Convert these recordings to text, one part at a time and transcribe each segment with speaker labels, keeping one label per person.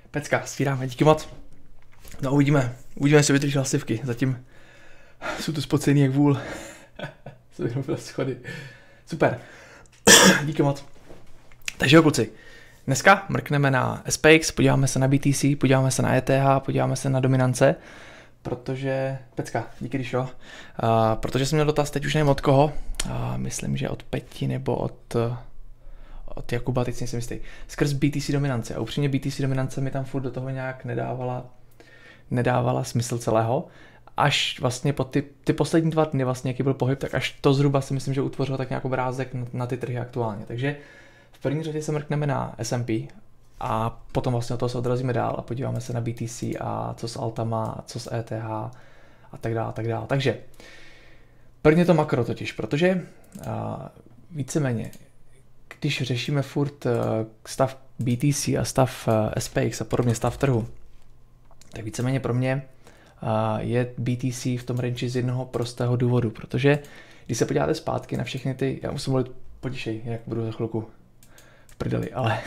Speaker 1: Pecka, svíráme, díky moc. No uvidíme, jestli vydrží hlasivky, zatím jsou tu spocený jak vůl. Jsou jenom schody. Super, díky moc. Takže jo kluci, dneska mrkneme na SPX, podíváme se na BTC, podíváme se na ETH, podíváme se na dominance, protože, Pecka, díky když jo, protože jsem měl dotaz, teď už nevím od koho, myslím, že od Peti nebo od Jakuba, teď si nejsem jistý, skrz BTC dominance. A upřímně BTC dominance mi tam furt do toho nějak nedávala smysl celého. Až vlastně po ty poslední 2 dny vlastně, jaký byl pohyb, tak až to zhruba si myslím, že utvořilo tak nějak obrázek na ty trhy aktuálně. Takže v první řadě se mrkneme na S&P a potom vlastně od toho se odrazíme dál a podíváme se na BTC a co s altama, co s ETH a tak dále, tak dále. Takže prvně to makro totiž, protože víceméně když řešíme furt stav BTC a stav SPX a podobně stav trhu, tak víceméně pro mě je BTC v tom range z jednoho prostého důvodu, protože když se podíváte zpátky na všechny ty, já musím mluvit potišej, jak budu za chvilku v prdeli, ale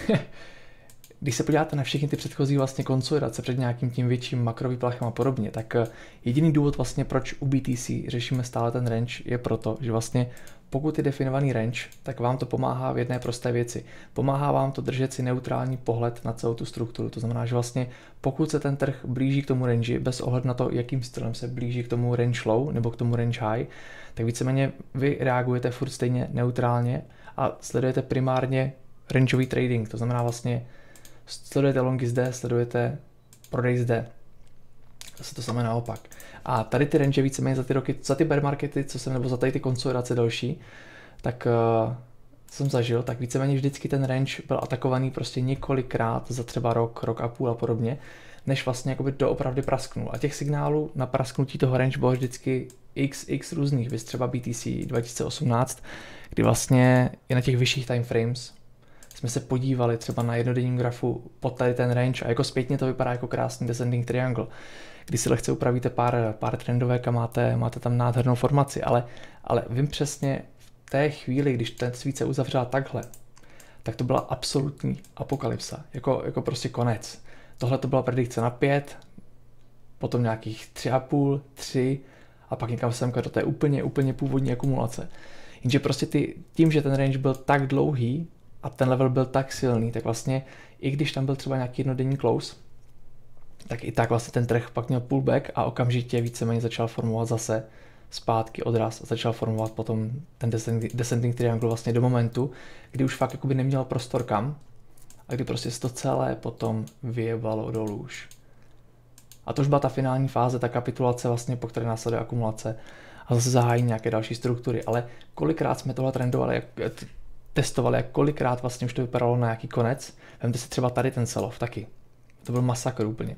Speaker 1: když se podíváte na všechny ty předchozí vlastně konsolidace před nějakým tím větším makrovýplachem a podobně, tak jediný důvod vlastně, proč u BTC řešíme stále ten range, je proto, že vlastně pokud je definovaný range, tak vám to pomáhá v jedné prosté věci. Pomáhá vám to držet si neutrální pohled na celou tu strukturu. To znamená, že vlastně pokud se ten trh blíží k tomu range, bez ohledu na to, jakým stylem se blíží k tomu range low nebo k tomu range high, tak víceméně vy reagujete furt stejně neutrálně a sledujete primárně rangeový trading. To znamená vlastně sledujete longy zde, sledujete prodej zde. Zase to samé naopak. A tady ty range víceméně za ty roky, za ty bear markety, nebo za tady ty konsolidace další, tak jsem zažil, tak víceméně vždycky ten range byl atakovaný prostě několikrát za třeba rok a půl a podobně, než vlastně jakoby doopravdy prasknul. A těch signálů na prasknutí toho range bylo vždycky x různých, vys třeba BTC 2018, kdy vlastně i na těch vyšších timeframes jsme se podívali třeba na jednodenním grafu pod tady ten range a jako zpětně to vypadá jako krásný descending triangle. Když si lehce upravíte pár trendovek a máte tam nádhernou formaci, ale vím přesně v té chvíli, když ten svít se uzavřela takhle, tak to byla absolutní apokalypsa, jako prostě konec. Tohle to byla predikce na 5, potom nějakých 3,5, 3 a pak někam semka do té úplně původní akumulace. Jenže prostě tím, že ten range byl tak dlouhý a ten level byl tak silný, tak vlastně i když tam byl třeba nějaký jednodenní close, tak i tak vlastně ten trh pak měl pullback a okamžitě víceméně začal formovat zase zpátky odraz a začal formovat potom ten descending triangle vlastně do momentu, kdy už fakt jakoby neměl prostor kam a kdy prostě se to celé potom vyjebalo dolů už. A to už byla ta finální fáze, ta kapitulace vlastně, po které následuje akumulace a zase zahájí nějaké další struktury, ale kolikrát jsme tohle trendovali, testovali, jak kolikrát vlastně už to vypadalo na nějaký konec. Vemte si třeba tady ten sell-off taky. To byl masakr úplně.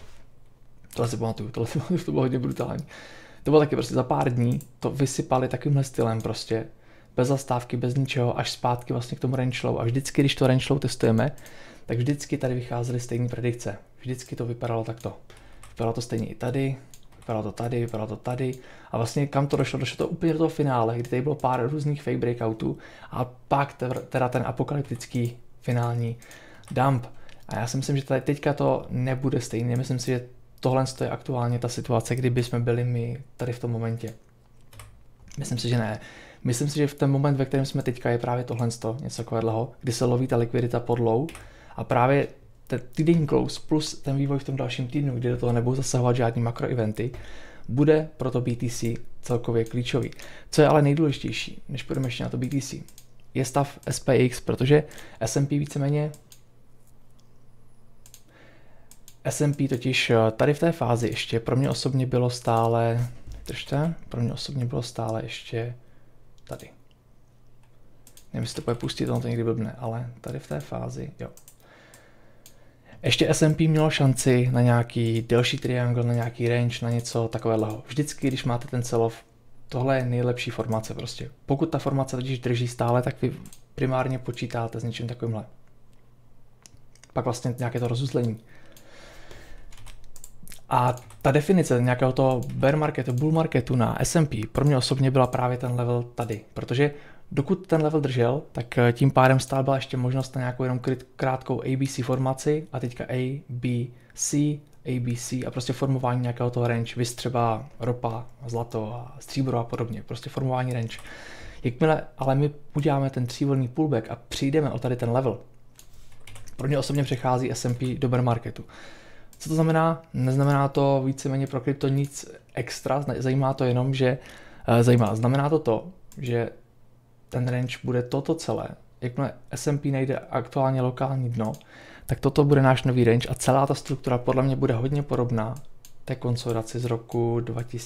Speaker 1: Tohle si pamatuju, to bylo hodně brutální. To bylo taky prostě za pár dní, to vysypali takovýmhle stylem prostě, bez zastávky, bez ničeho, až zpátky vlastně k tomu range low. A vždycky, když to range low testujeme, tak vždycky tady vycházely stejné predikce. Vždycky to vypadalo takto. Vypadalo to stejně i tady, vypadalo to tady. A vlastně kam to došlo? Došlo to úplně do toho finále, kdy tady bylo pár různých fake breakoutů a pak teda ten apokalyptický finální dump. A já si myslím, že tady teďka to nebude stejné. Myslím si, že tohle je aktuálně ta situace, kdyby jsme byli my tady v tom momentě. Myslím si, že ne. Myslím si, že v ten moment, ve kterém jsme teďka, je právě tohle něco takového, kdy se loví ta likvidita pod low a právě ten týdenní close plus ten vývoj v tom dalším týdnu, kdy do toho nebudou zasahovat žádný makroeventy, bude pro to BTC celkově klíčový. Co je ale nejdůležitější, než půjdeme ještě na to BTC, je stav SPX, protože S&P víceméně S&P totiž tady v té fázi ještě pro mě osobně bylo stále, ještě tady. Nevím, jestli to bude pustit, on to někdy blbne, ale tady v té fázi, jo. Ještě S&P mělo šanci na nějaký delší triangle, na nějaký range, na něco takového. Vždycky, když máte ten sell-off, tohle je nejlepší formace prostě. Pokud ta formace totiž drží stále, tak vy primárně počítáte s něčím takovýmhle. Pak vlastně nějaké to rozuzlení. A ta definice nějakého toho bear marketu, bull marketu na S&P pro mě osobně byla právě ten level tady, protože Dokud ten level držel, tak tím pádem stále byla ještě možnost na nějakou jenom krátkou ABC formaci a teďka A, B, C, ABC a prostě formování nějakého toho range, vys třeba ropa, zlato a stříbro a podobně, prostě formování range. Jakmile ale my uděláme ten 3volný pullback a přijdeme o tady ten level, pro mě osobně přechází S&P do bear marketu. Co to znamená? Neznamená to víceméně pro krypto nic extra, zajímá to jenom, že znamená to, že ten range bude toto celé. Jakmile S&P najde aktuálně lokální dno, tak toto bude náš nový range a celá ta struktura podle mě bude hodně podobná té konsolidaci z roku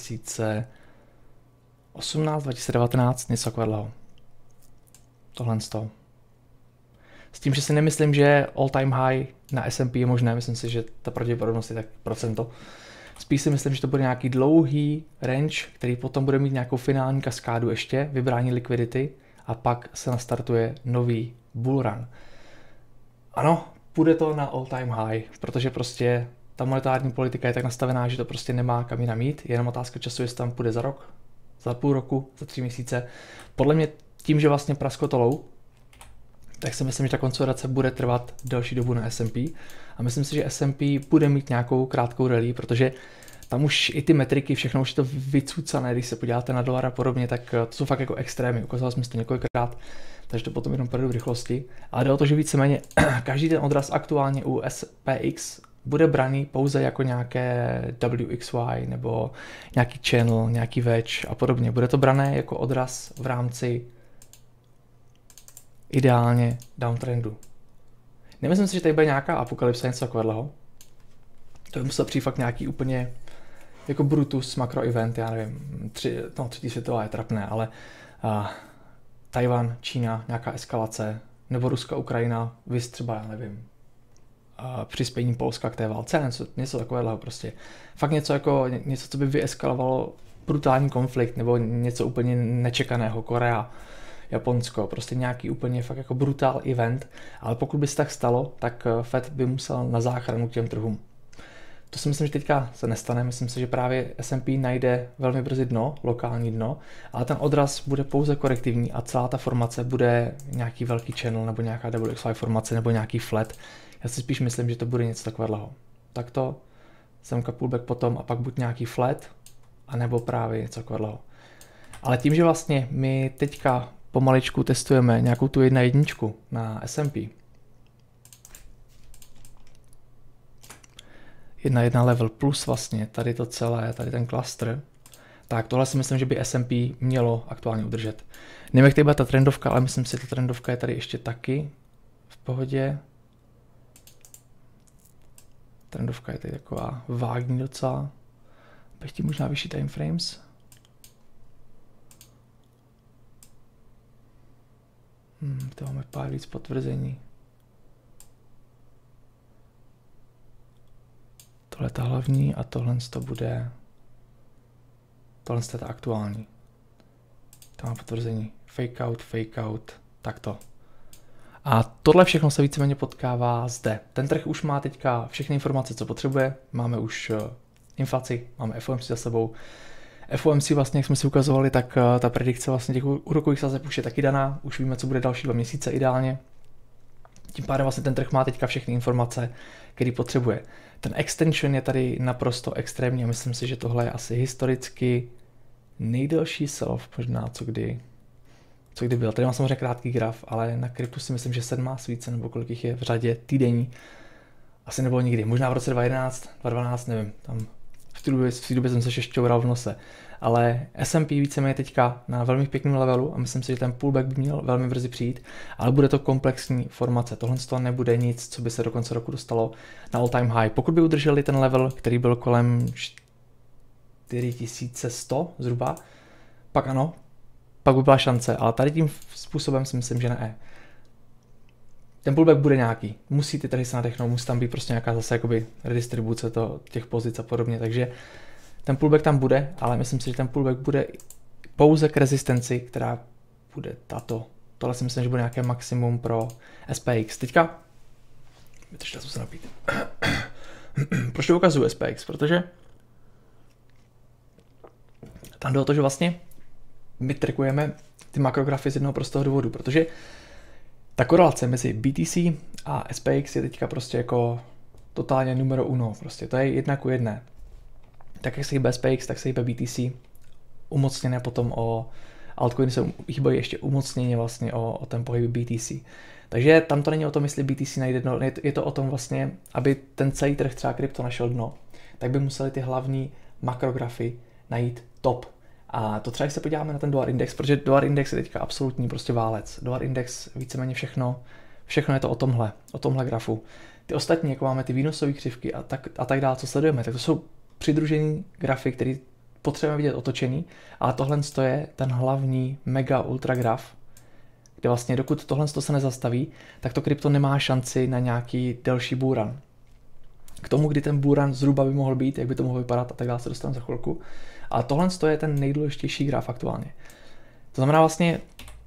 Speaker 1: 2018, 2019, něco takového. Tohle z toho. S tím, že si nemyslím, že all time high na S&P je možné, myslím si, že ta pravděpodobnost je tak procento. Spíš si myslím, že to bude nějaký dlouhý range, který potom bude mít nějakou finální kaskádu ještě, vybrání liquidity a pak se nastartuje nový bull run. Ano, půjde to na all time high, protože prostě ta monetární politika je tak nastavená, že to prostě nemá kam jinam jít, je jenom otázka času, jestli tam půjde za rok, za půl roku, za 3 měsíce. Podle mě tím, že vlastně prasklo to low, tak si myslím, že ta konsolidace bude trvat delší dobu na S&P a myslím si, že S&P bude mít nějakou krátkou rally, protože tam už i ty metriky, všechno už je to vycucané, když se podíváte na dolar a podobně, tak to jsou fakt jako extrémy, ukázal jsem si to několikrát, takže to potom jenom projdu v rychlosti, ale jde o to, že víceméně každý ten odraz aktuálně u SPX bude braný pouze jako nějaké WXY nebo nějaký channel, nějaký wedge a podobně. Bude to brané jako odraz v rámci ideálně downtrendu. Nemyslím si, že tady bude nějaká apokalypsa, něco takového. To by musel přijít fakt nějaký úplně jako Brutus makro event, já nevím, třetí světová je trapné, ale Tajvan, Čína, nějaká eskalace, nebo Ruska, Ukrajina, vys třeba, já nevím, přispění Polska k té válce, něco takového prostě. Fakt něco, co by vyeskalovalo brutální konflikt, nebo něco úplně nečekaného, Korea, Japonsko, prostě nějaký úplně fakt jako brutál event, ale pokud by se tak stalo, tak Fed by musel na záchranu k těm trhům. To si myslím, že teďka se nestane, myslím si, že právě S&P najde velmi brzy dno, lokální dno, ale ten odraz bude pouze korektivní a celá ta formace bude nějaký velký channel nebo nějaká WXY formace nebo nějaký flat. Já si spíš myslím, že to bude něco takového. Takto semka pullback potom a pak buď nějaký flat, anebo právě něco takového. Ale tím, že vlastně my teďka pomaličku testujeme nějakou tu 1.1 na S&P. 1.1 level plus vlastně, tady to celé, tady ten cluster. Tak tohle si myslím, že by S&P mělo aktuálně udržet. Nevím, jak tady byla ta trendovka, ale myslím si, že ta trendovka je tady ještě taky v pohodě. Trendovka je tady taková vágní docela. Bych ti možná vyšší timeframes. To máme pár víc potvrzení. Tohle je ta hlavní a tohle to bude. Tohle je ta aktuální. Tam má potvrzení. Fake out, takto. A tohle všechno se víceméně potkává zde. Ten trh už má teďka všechny informace, co potřebuje. Máme už inflaci, máme FOMC za sebou. FOMC vlastně, jak jsme si ukazovali, tak ta predikce vlastně těch úrokových sazeb už je taky daná. Už víme, co bude další 2 měsíce ideálně. Tím pádem vlastně ten trh má teďka všechny informace, které potřebuje. Ten extension je tady naprosto extrémní a myslím si, že tohle je asi historicky nejdelší sell-off, možná co kdy byl. Tady mám samozřejmě krátký graf, ale na kryptu si myslím, že 7 více, nebo kolik jich je v řadě týdenní. Asi nebylo nikdy. Možná v roce 2011, 2012, nevím. Tam v té době jsem se šešťoural v nose. Ale S&P víceméně teďka na velmi pěkném levelu a myslím si, že ten pullback by měl velmi brzy přijít, ale bude to komplexní formace. Tohle z toho nebude nic, co by se do konce roku dostalo na all time high. Pokud by udrželi ten level, který byl kolem 4100 zhruba, pak ano, pak by byla šance, ale tady tím způsobem si myslím, že ne. Ten pullback bude nějaký, musí ty trhy se nadechnout, musí tam být prostě nějaká zase jakoby redistribuce těch pozic a podobně, takže ten pullback tam bude, ale myslím si, že ten pullback bude pouze k rezistenci, která bude tato. Tohle si myslím, že bude nějaké maximum pro SPX. Teďka, vydržte, co se napít. Proč to ukazuju SPX? Protože tam jde o to, že vlastně my trackujeme ty makrografy z jednoho prostého důvodu, protože ta korelace mezi BTC a SPX je teďka prostě jako totálně numero uno, prostě to je 1:1. Tak jak se hýbe SPX, tak se hýbe BTC, umocněné potom o altcoiny se hýbají ještě umocněně vlastně o ten pohyb BTC. Takže tam to není o tom, jestli BTC najde dno, je to o tom vlastně, aby ten celý trh třeba krypto našel dno, tak by museli ty hlavní makrografy najít top. A to třeba, když se podíváme na ten Dollar Index, protože Dollar Index je teďka absolutní prostě válec. Dollar Index víceméně všechno je to o tomhle grafu. Ty ostatní, jako máme ty výnosové křivky a tak dále, co sledujeme, tak to jsou přidružený grafy, který potřebujeme vidět otočený, ale tohle je ten hlavní mega ultra graf, kde vlastně dokud tohle se nezastaví, tak to krypto nemá šanci na nějaký delší bůran. K tomu, kdy ten bůran zhruba by mohl být, jak by to mohlo vypadat a tak dále, se dostaneme za chvilku. Ale tohle je ten nejdůležitější graf aktuálně. To znamená vlastně,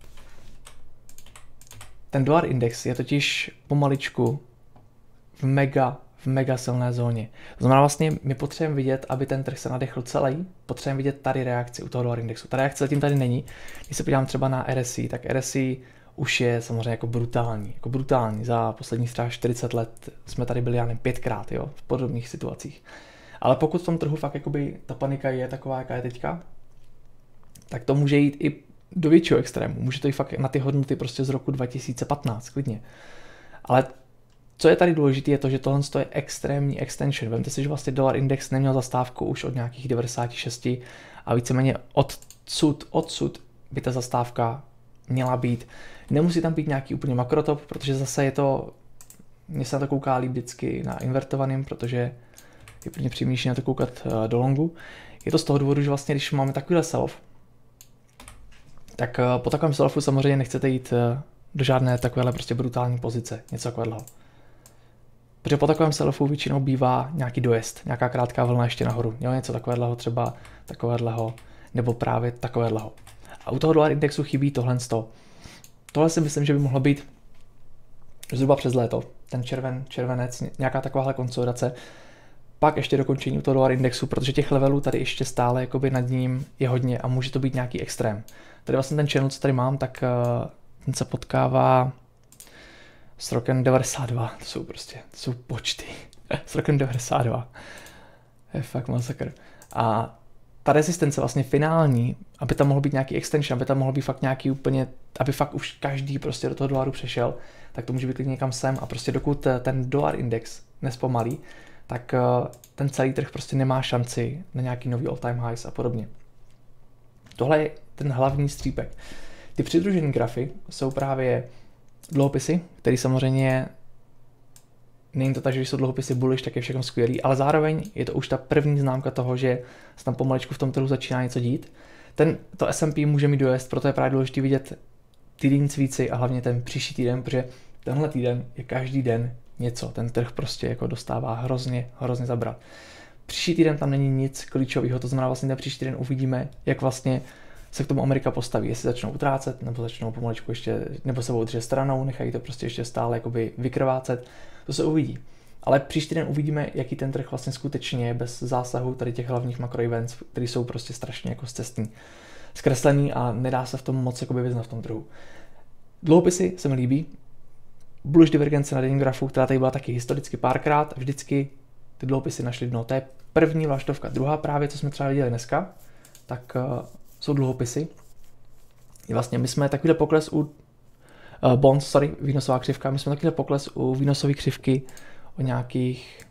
Speaker 1: ten Dollar Index je totiž pomaličku v mega silné zóně. To znamená vlastně, my potřebujeme vidět, aby ten trh se nadechl celý, potřebujeme vidět tady reakci u toho Dollar Indexu. Ta reakce zatím tady není. Když se podívám třeba na RSI, tak RSI už je samozřejmě jako brutální. Za posledních třeba 40 let jsme tady byli, já nevím, 5krát, jo, v podobných situacích. Ale pokud v tom trhu fakt jakoby ta panika je taková, jaká je teďka, tak to může jít i do většího extrému. Může to jít fakt na ty hodnoty prostě z roku 2015, klidně. Ale co je tady důležité, je to, že tohle je extrémní extension. Vemte si, že vlastně Dollar Index neměl zastávku už od nějakých 96 a víceméně odsud by ta zastávka měla být. Nemusí tam být nějaký úplně makrotop, protože zase je to, mně se na to kouká líp vždycky na invertovaným, protože je pro mě příjemnější na to koukat do longu. Je to z toho důvodu, že vlastně když máme takovýhle sell-off, tak po takovém sell-offu samozřejmě nechcete jít do žádné takovéhle prostě brutální pozice, něco takového. Protože po takovém sell-offu většinou bývá nějaký dojezd, nějaká krátká vlna ještě nahoru. Jo, něco takového, třeba takového, nebo právě takového. A u toho Dollar Indexu chybí tohle. Tohle si myslím, že by mohlo být zhruba přes léto. Ten červenec, nějaká takováhle konsolidace. Pak ještě dokončení u toho Dollar Indexu, protože těch levelů tady ještě stále jakoby nad ním je hodně a může to být nějaký extrém. Tady vlastně ten channel, co tady mám, tak ten se potkává s rokem 92, to jsou počty, s rokem 92, je fakt masakr. A ta rezistence vlastně finální, aby tam mohl být nějaký extension, aby tam mohl být fakt nějaký úplně, aby fakt už každý prostě do toho dolaru přešel, tak to může být klidně někam sem a prostě dokud ten Dollar Index nespomalí, tak ten celý trh prostě nemá šanci na nějaký nový all-time highs a podobně. Tohle je ten hlavní střípek. Ty přidružené grafy jsou právě dluhopisy, který samozřejmě není to tak, že když jsou dluhopisy bullish, tak je všechno skvělý, ale zároveň je to už ta první známka toho, že se tam pomaličku v tom trhu začíná něco dít. To S&P může mít dojezd, proto je právě důležité vidět týdenní cvíci a hlavně ten příští týden, protože tenhle týden je každý den něco, ten trh prostě jako dostává hrozně zabrat. Příští týden tam není nic klíčového, to znamená vlastně ten příští týden uvidíme, jak vlastně se k tomu Amerika postaví, jestli začnou utrácet, nebo začnou pomaličku ještě, nebo se budou držet stranou, nechají to prostě ještě stále jakoby vykrvácet, to se uvidí. Ale příští den uvidíme, jaký ten trh vlastně skutečně je bez zásahu tady těch hlavních makroevents, které jsou prostě strašně jako zcestní, zkreslený a nedá se v tom moc jakoby vyznat v tom trhu. Dluhopisy se mi líbí, bullish divergence na denním grafu, která tady byla taky historicky párkrát, vždycky ty dluhopisy našly dno. To je první vlaštovka. Druhá právě, co jsme třeba viděli dneska, tak jsou dluhopisy. Vlastně my jsme takovýhle pokles u výnosová křivka, my jsme takovýhle pokles u výnosové křivky o nějakých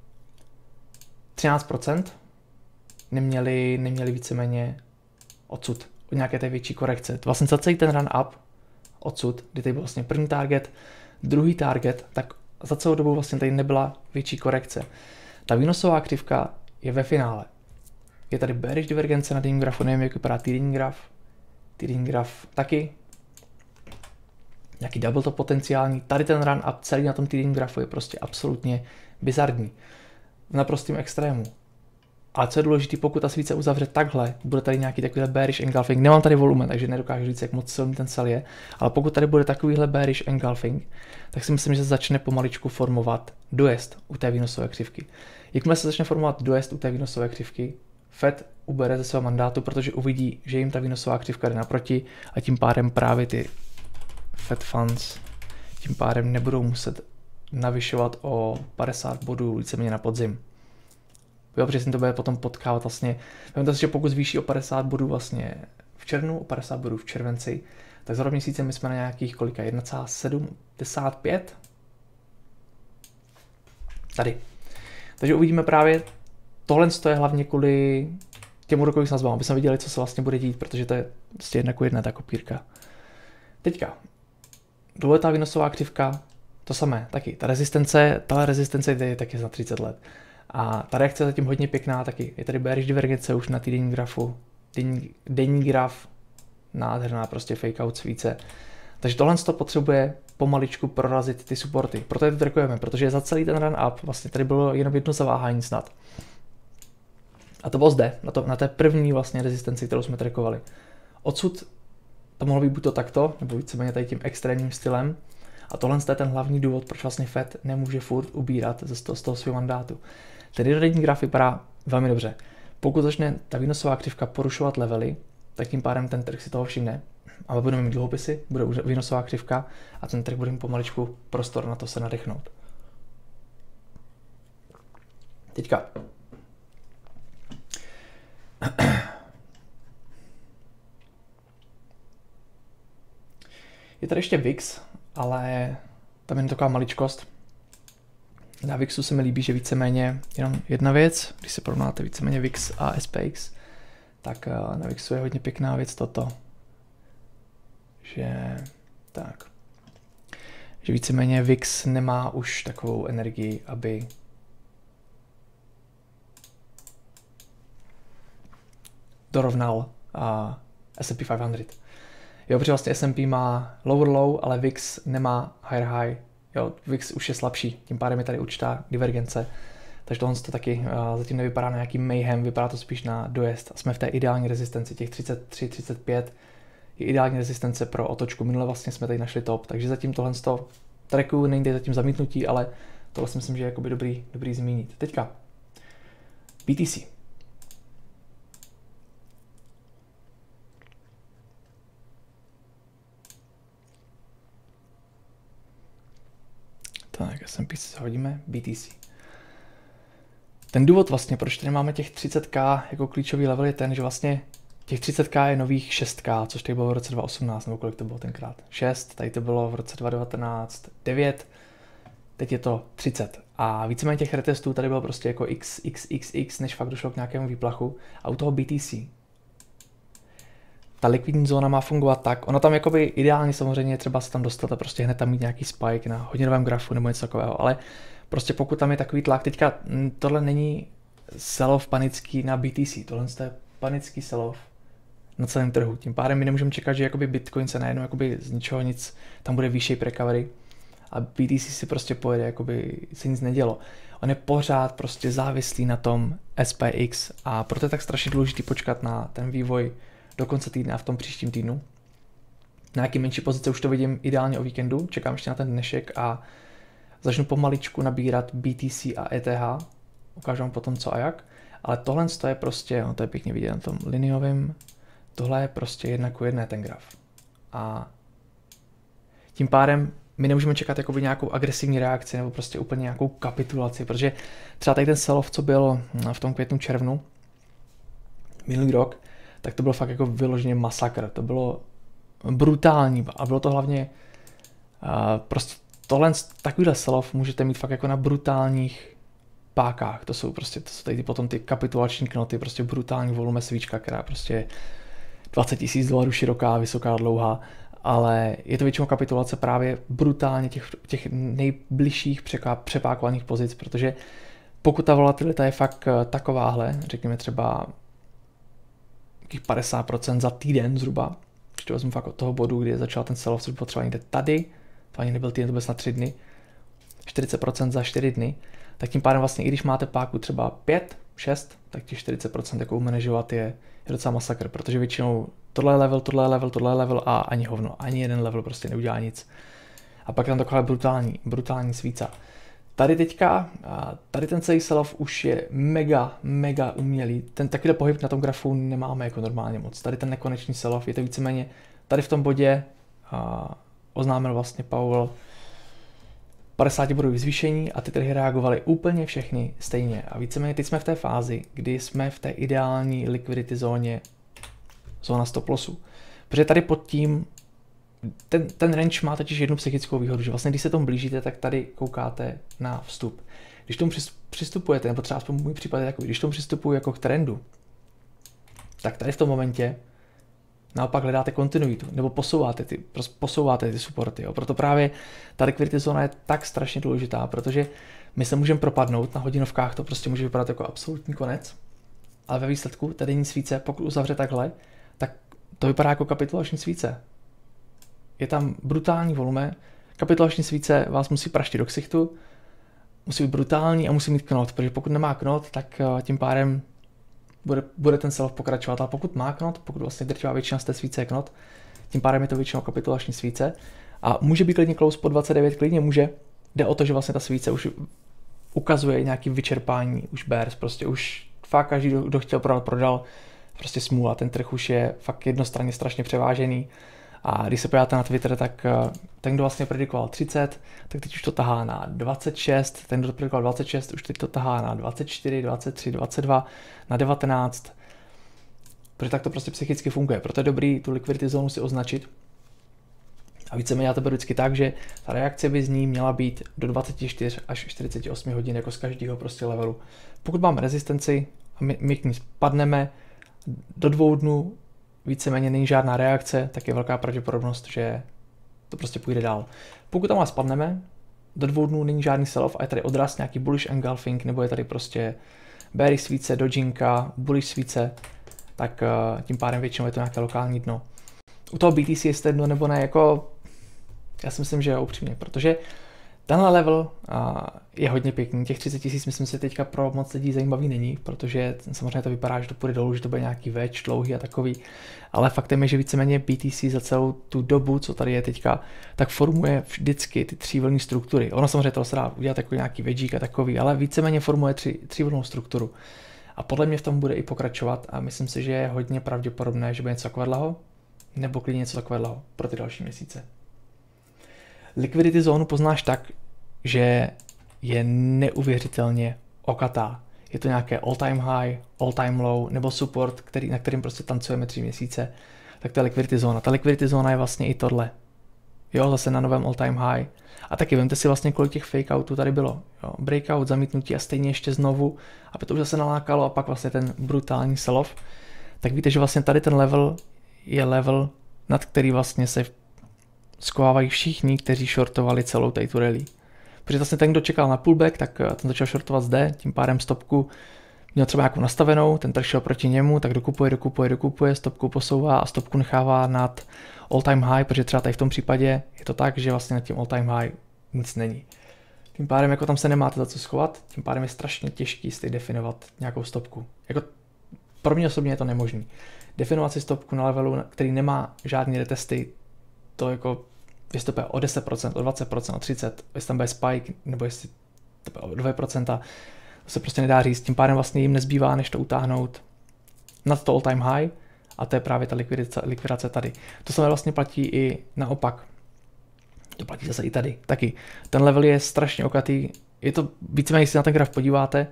Speaker 1: 13% neměli víceméně odsud, o nějaké té větší korekce. Vlastně celý ten run up odsud, kdy tady byl vlastně první target, druhý target, tak za celou dobu vlastně tady nebyla větší korekce. Ta výnosová křivka je ve finále. Je tady bearish divergence na denním grafu, nevím, jak vypadá týdenní graf taky. Nějaký double top potenciální. Tady ten run up celý na tom týdenním grafu je prostě absolutně bizarní. V naprostém extrému. Ale co je důležité, pokud ta svíce uzavře takhle, bude tady nějaký takovýhle bearish engulfing. Nemám tady volumen, takže nedokážu říct, jak moc silný ten sell je, ale pokud tady bude takovýhle bearish engulfing, tak si myslím, že začne pomaličku formovat dojezd u té výnosové křivky. Jakmile se začne formovat dojezd u té výnosové křivky, Fed ubere ze svého mandátu, protože uvidí, že jim ta výnosová křivka jde naproti a tím pádem právě ty Fed funds tím pádem nebudou muset navyšovat o 50 bodů víceméně na podzim. Jo, protože se to bude potom potkávat vlastně. Vemte si, že pokud zvýší o 50 bodů vlastně v červnu, o 50 bodů v červenci, tak za rok měsíce my jsme na nějakých kolika 1,75 tady. Takže uvidíme právě, tohle je hlavně kvůli těm úrokovým sazbám, aby jsme viděli, co se vlastně bude dít, protože to je prostě 1:1 ta kopírka. Teďka, dlouhodobá výnosová křivka, to samé, taky. Tahle rezistence je taky za 30 let. A ta reakce je zatím hodně pěkná, taky. Je tady bearish divergence už na týdenní grafu. Denní graf, nádherná, prostě fake out více. Takže tohle potřebuje pomaličku prorazit ty supporty. Proto je to trackujeme, protože za celý ten run up vlastně tady bylo jenom jedno zaváhání snad. A to bylo zde, na té první vlastně rezistenci, kterou jsme trackovali. Odsud to mohlo být buď to takto, nebo víceméně tady tím extrémním stylem. A tohle je ten hlavní důvod, proč vlastně Fed nemůže furt ubírat z toho svého mandátu. Ten jednodenní graf vypadá velmi dobře. Pokud začne ta výnosová křivka porušovat levely, tak tím pádem ten trh si toho všimne. Ale budeme mít dluhopisy, bude výnosová křivka a ten trh bude mít pomaličku prostor na to se nadechnout. Teďka. Je tady ještě VIX, ale tam je taková maličkost. Na VIXu se mi líbí, že víceméně jenom jedna věc, když se porovnáte víceméně VIX a SPX, tak na VIXu je hodně pěkná věc toto, že víceméně VIX nemá už takovou energii, aby dorovnal S&P 500. Jo, protože vlastně S&P má lower low, ale VIX nemá higher high. Jo, VIX už je slabší, tím pádem je tady určitá divergence. Takže tohle to taky zatím nevypadá na nějaký mayhem, vypadá to spíš na dojezd. Jsme v té ideální rezistenci, těch 33, 35 je ideální rezistence pro otočku. Minule vlastně jsme tady našli top, takže zatím tohle to trackuju, není tady zatím zamítnutí, ale tohle si myslím, že je jakoby dobrý zmínit. Teďka BTC. Tak, S&P si hodíme, BTC. Ten důvod vlastně, proč tady máme těch 30k jako klíčový level je ten, že vlastně těch 30k je nových 6k, což tady bylo v roce 2018, nebo kolik to bylo tenkrát? 6, tady to bylo v roce 2019 9, teď je to 30. A víceméně těch retestů tady bylo prostě jako XXXX, než fakt došlo k nějakému výplachu. A u toho BTC ta likvidní zóna má fungovat tak, ona tam jakoby ideálně samozřejmě je třeba se tam dostat a prostě hned tam mít nějaký spike na hodinovém grafu nebo něco takového, ale prostě pokud tam je takový tlak, teďka tohle není sell-off panický na BTC, tohle je panický sell-off na celém trhu. Tím pádem my nemůžeme čekat, že jakoby Bitcoin se najednou jakoby z ničeho nic, tam bude výšší recovery a BTC si prostě pojede, jakoby se nic nedělo. On je pořád prostě závislý na tom SPX a proto je tak strašně důležitý počkat na ten vývoj do konce týdne a v tom příštím týdnu. Na nějaký menší pozice už to vidím ideálně o víkendu, čekám ještě na ten dnešek a začnu pomaličku nabírat BTC a ETH, ukážu vám potom co a jak, ale tohle je prostě, no to je pěkně vidět na tom liniovém, tohle je prostě 1:1 ten graf. A tím pádem my nemůžeme čekat jakoby nějakou agresivní reakci nebo prostě úplně nějakou kapitulaci, protože třeba tady ten sell-off, co byl v tom květnu červnu minulý rok, tak to bylo fakt jako vyloženě masakr, to bylo brutální a bylo to hlavně prostě tohle takovýhle sell-off můžete mít fakt jako na brutálních pákách, to jsou tady potom ty kapitulační knoty, prostě brutální volume svíčka, která prostě $20,000 široká, vysoká, dlouhá, ale je to většinou kapitulace právě brutálně těch nejbližších přepákovaných pozic, protože pokud ta volatilita je fakt takováhle, řekněme třeba 50% za týden zhruba, když to vezmu fakt od toho bodu, kdy začal ten sell-off, což bylo třeba někde tady, to ani nebyl týden, to bylo snad 3 dny, 40% za 4 dny, tak tím pádem vlastně i když máte páku třeba 5, 6, tak těch 40% jako umanežovat je docela masakr, protože většinou tohle je level a ani hovno, ani jeden level prostě neudělá nic. A pak je tam taková brutální svíca. tady teďka, tady ten celý sell-off už je mega umělý. Ten takovýhle pohyb na tom grafu nemáme jako normálně moc. Tady ten nekonečný sell-off, je to víceméně tady v tom bodě oznámil vlastně Powell 50 bodový zvýšení a ty trhy reagovaly úplně všechny stejně. A víceméně teď jsme v té fázi, kdy jsme v té ideální liquidity zóně, zóna stop lossu. Protože tady pod tím, ten range má totiž jednu psychickou výhodu, že vlastně když se tomu blížíte, tak tady koukáte na vstup. Když tomu přistupujete, nebo třeba aspoň můj případ je takový, když tomu přistupuji jako k trendu, tak tady v tom momentě naopak hledáte kontinuitu, nebo posouváte ty supporty. Jo. Proto právě ta liquidity zóna je tak strašně důležitá, protože my se můžeme propadnout, na hodinovkách to prostě může vypadat jako absolutní konec, ale ve výsledku ta denní svíce, pokud uzavře takhle, tak to vypadá jako kapitulační svíce. Je tam brutální volume, kapitulační svíce vás musí praštit do ksichtu, musí být brutální a musí mít knot, protože pokud nemá knot, tak tím pádem bude ten sell-off pokračovat, ale pokud má knot, pokud vlastně drtivá většina z té svíce je knot, tím pádem je to většinou kapitulační svíce a může být klidně close po 29, klidně může, jde o to, že vlastně ta svíce už ukazuje nějaký vyčerpání, už bears, prostě už fakt každý, kdo chtěl prodat, prodal, prostě smůla, ten trh už je fakt jednostranně strašně převážený. A když se podíváte na Twitter, tak ten, kdo vlastně predikoval 30, tak teď už to tahá na 26, ten, kdo predikoval 26, už teď to tahá na 24, 23, 22, na 19. Protože tak to prostě psychicky funguje. Proto je dobrý tu liquidity zónu si označit. A víceméně já to beru vždycky tak, že ta reakce by z ní měla být do 24 až 48 hodin jako z každého prostě levelu. Pokud máme rezistenci a my k ní spadneme do 2 dnů, víceméně není žádná reakce, tak je velká pravděpodobnost, že to prostě půjde dál. Pokud tam spadneme, do 2 dnů není žádný sell-off a je tady odraz nějaký bullish engulfing, nebo je tady prostě bearish svíce, dojinka, bullish svíce, tak tím pádem většinou je to nějaké lokální dno. U toho BTC jestli dno nebo ne, jako já si myslím, že jo, upřímně, protože tenhle level je hodně pěkný, těch 30 000 myslím si teďka pro moc lidí zajímavý není, protože samozřejmě to vypadá, že to půjde dolů, že to bude nějaký več, dlouhý a takový, ale faktem je, že víceméně BTC za celou tu dobu, co tady je teďka, tak formuje vždycky ty 3vlnné struktury. Ono samozřejmě to se dá udělat jako nějaký wedgík a takový, ale víceméně formuje 3vlnnou strukturu. A podle mě v tom bude i pokračovat a myslím si, že je hodně pravděpodobné, že bude něco takového, nebo klidně něco takového pro ty další měsíce. Liquidity zónu poznáš tak, že je neuvěřitelně okatá. Je to nějaké all time high, all time low nebo support, na kterým prostě tancujeme 3 měsíce. Tak to je liquidity zóna. Ta liquidity zóna je vlastně i tohle. Jo, zase na novém all time high. A taky vemte si vlastně, kolik těch fake outů tady bylo. Jo, breakout, zamítnutí a stejně ještě znovu. A potom už zase nalákalo a pak vlastně ten brutální sell-off. Tak víte, že vlastně tady ten level je level, nad který vlastně se skovávají všichni, kteří shortovali celou tu rally. Protože vlastně ten, kdo čekal na pullback, tak ten začal shortovat zde, tím pádem stopku měl třeba nějakou nastavenou, ten trh šel proti němu, tak dokupuje, stopku posouvá a stopku nechává nad all time high, protože třeba tady v tom případě je to tak, že vlastně nad tím all time high nic není. Tím pádem jako tam se nemáte za co schovat, tím pádem je strašně těžký si definovat nějakou stopku. Jako pro mě osobně je to nemožný. Definovat si stopku na levelu, který nemá žádný retesty, to jako jestli to bude o 10%, o 20%, o 30%, jestli tam bude spike, nebo jestli to bude o 2%, to se prostě nedá říct. Tím pádem vlastně jim nezbývá, než to utáhnout nad to all time high a to je právě ta likvidace tady. To samé vlastně platí i naopak. To platí zase i tady, taky. Ten level je strašně okatý, je to víceméně, když se na ten graf podíváte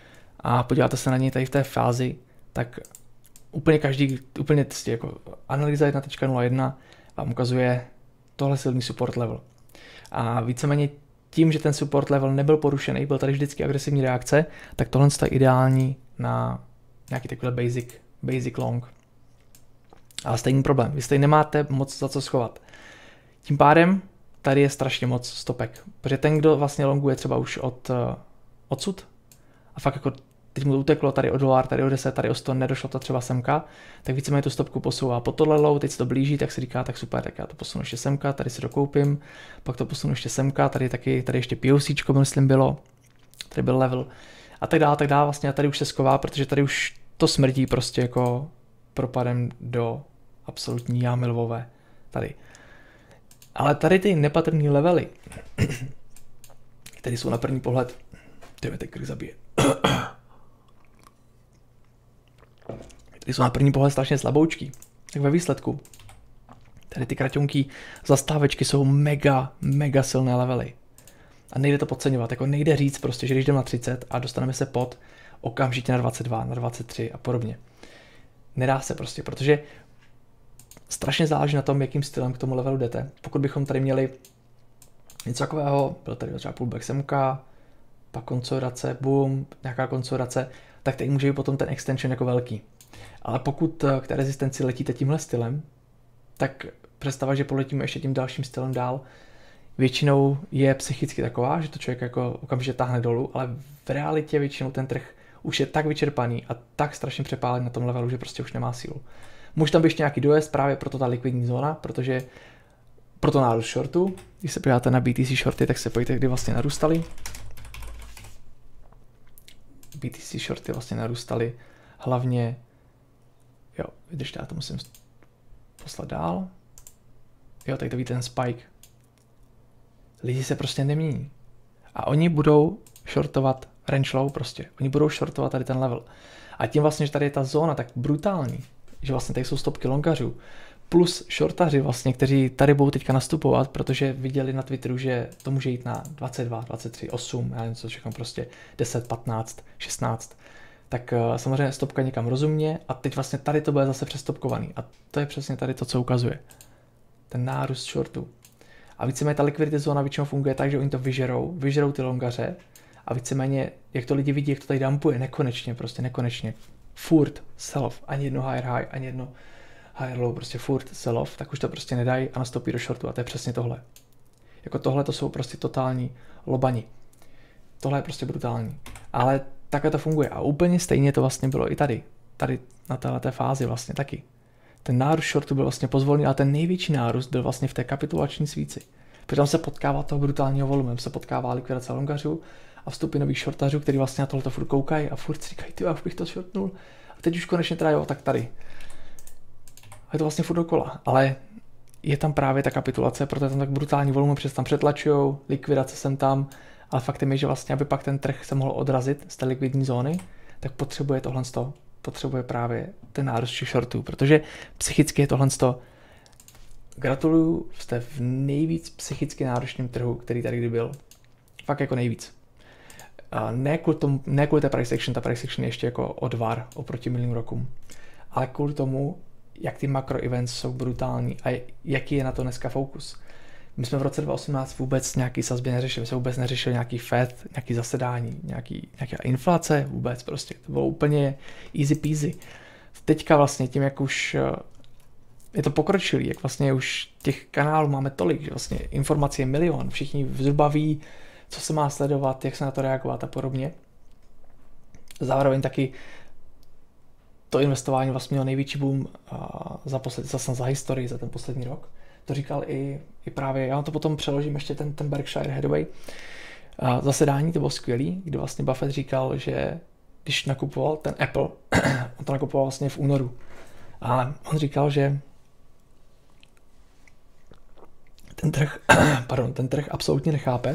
Speaker 1: a podíváte se na něj tady v té fázi, tak úplně jako analýza 1.01 vám ukazuje tohle silný support level. A víceméně tím, že ten support level nebyl porušený, byl tady vždycky agresivní reakce, tak tohle je ideální na nějaký takový basic long. Ale stejný problém, vy stejně nemáte moc za co schovat. Tím pádem tady je strašně moc stopek, protože ten, kdo vlastně longuje třeba už odsud a fakt jako teď mu to uteklo tady o $1, tady o 10, tady o 100, nedošlo to třeba semka, tak víceméně tu stopku posouvá po tohle low, teď se to blíží, tak si říká, tak super, tak já to posunu ještě semka, tady si dokoupím, pak to posunu ještě semka, tady ještě POCčko, myslím bylo, tady byl level a tak dále, vlastně a tady už se sková, protože tady už to smrdí prostě jako propadem do absolutní jámy lvové, tady. Ale tady ty nepatrný levely, které jsou na první pohled, ty mě teď krk zabije, které jsou na první pohled strašně slaboučky, tak ve výsledku tady ty kraťonky zastávečky jsou mega silné levely. A nejde to podceňovat, jako nejde říct prostě, že když jdeme na 30 a dostaneme se pod okamžitě na 22, na 23 a podobně. Nedá se prostě, protože strašně záleží na tom, jakým stylem k tomu levelu jdete. Pokud bychom tady měli něco takového, byl tady třeba pullback semka, pak konsolidace, boom, nějaká konsolidace, tak tady může být potom ten extension jako velký. Ale pokud k té rezistenci letíte tímhle stylem, tak představa, že poletíme ještě tím dalším stylem dál, většinou je psychicky taková, že to člověk jako okamžitě táhne dolů, ale v realitě většinou ten trh už je tak vyčerpaný a tak strašně přepálený na tom levelu, že prostě už nemá sílu. Může tam být ještě nějaký dojezd, právě proto ta likvidní zóna, protože proto nárůst shortu. Když se podíváte na BTC shorty, tak se pojďte, kdy vlastně narůstaly. BTC shorty vlastně narůstaly hlavně, jo, vydržte, já to musím poslat dál. Jo, tak to vidíte ten spike. Lidi se prostě nemění. A oni budou shortovat range low prostě. Oni budou shortovat tady ten level. A tím vlastně, že tady je ta zóna tak brutální, že vlastně tady jsou stopky longařů, plus shortaři vlastně, kteří tady budou teďka nastupovat, protože viděli na Twitteru, že to může jít na 22, 23, 8, já nevím co všechno prostě, 10, 15, 16. Tak samozřejmě stopka někam rozumně a teď vlastně tady to bude zase přestopkovaný. A to je přesně tady to, co ukazuje. Ten nárůst shortu. A víceméně ta liquidity zóna většinou funguje tak, že oni to vyžerou ty longaře a víceméně, jak to lidi vidí, jak to tady dumpuje nekonečně, prostě nekonečně. Furt sell-off, ani jedno higher high, ani jedno higher low, prostě furt sell-off, tak už to prostě nedají a nastoupí do shortu a to je přesně tohle. Jako tohle to jsou prostě totální lobani. Tohle je prostě brutální. Ale takhle to funguje a úplně stejně to vlastně bylo i tady. Tady na této fázi vlastně taky. Ten nárůst shortu byl vlastně pozvolný, ale ten největší nárůst byl vlastně v té kapitulační svíci. Protože tam se potkává toho brutálního volumem, se potkává likvidace longařů a vstupy nových shortařů, kteří vlastně na tohleto furt koukají a furt si říkají, ty, já už bych to shortnul. A teď už konečně teda jo, tak tady. A je to vlastně furt dokola, ale je tam právě ta kapitulace, protože je tam tak brutální volumen, protože tam přetlačujou, likvidace sem tam, ale faktem je, že vlastně, aby pak ten trh se mohl odrazit z té likvidní zóny, tak potřebuje tohle z toho. Potřebuje právě ten nárůst těch shortů, protože psychicky je tohle z toho. Gratuluju, jste v nejvíc psychicky náročném trhu, který tady kdy byl. Fakt jako nejvíc. A ne kvůli té price action, ta price action je ještě jako odvar oproti minulým rokům, ale kvůli tomu, jak ty makro events jsou brutální a jaký je na to dneska fokus. My jsme v roce 2018 vůbec nějaký sazby neřešili, my jsme vůbec neřešili nějaký FED, nějaký zasedání, nějaká inflace vůbec prostě. To bylo úplně easy peasy. Teďka vlastně tím, jak už je to pokročilý, jak vlastně už těch kanálů máme tolik, že vlastně informací je milion, všichni zhruba ví, co se má sledovat, jak se na to reagovat a podobně. Zároveň taky to investování vlastně mělo největší boom za historii, za ten poslední rok. To říkal i právě, já to potom přeložím ještě ten Berkshire Hathaway. Zasedání to bylo skvělý, kdy vlastně Buffett říkal, že když nakupoval ten Apple, on to nakupoval vlastně v únoru, ale on říkal, že ten trh absolutně nechápe,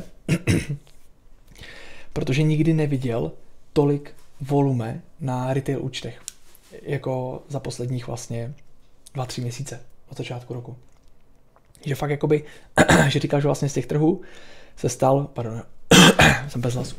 Speaker 1: protože nikdy neviděl tolik volume na retail účtech, jako za posledních vlastně 2-3 měsíce od začátku roku. Že fakt jakoby, že říkal, že vlastně z těch trhů se stal, jsem bez hlasu.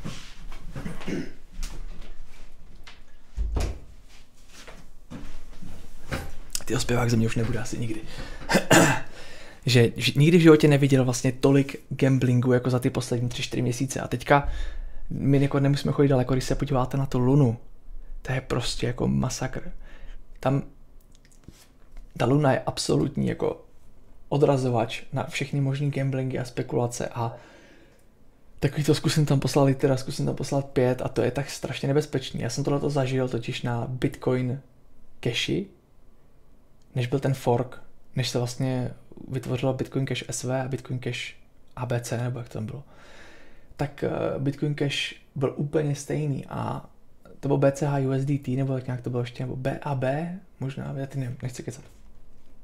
Speaker 1: Tyho zpěvák ze mě už nebude asi nikdy. že nikdy v životě neviděl vlastně tolik gamblingu jako za ty poslední 3-4 měsíce. A teďka my jako nemusíme chodit daleko, když se podíváte na tu lunu. To je prostě jako masakr. Tam ta luna je absolutní jako odrazovač na všechny možný gamblingy a spekulace a takový to zkusím tam poslat litera, zkusím tam poslat 5 a to je tak strašně nebezpečný. Já jsem tohleto zažil totiž na Bitcoin Cashi, než byl ten fork, než se vlastně vytvořila Bitcoin Cash SV a Bitcoin Cash ABC, nebo jak to tam bylo. Tak Bitcoin Cash byl úplně stejný a to byl BCH USDT, nebo jak nějak to bylo ještě, nebo BAB, možná, já ty nevím, nechci kecat.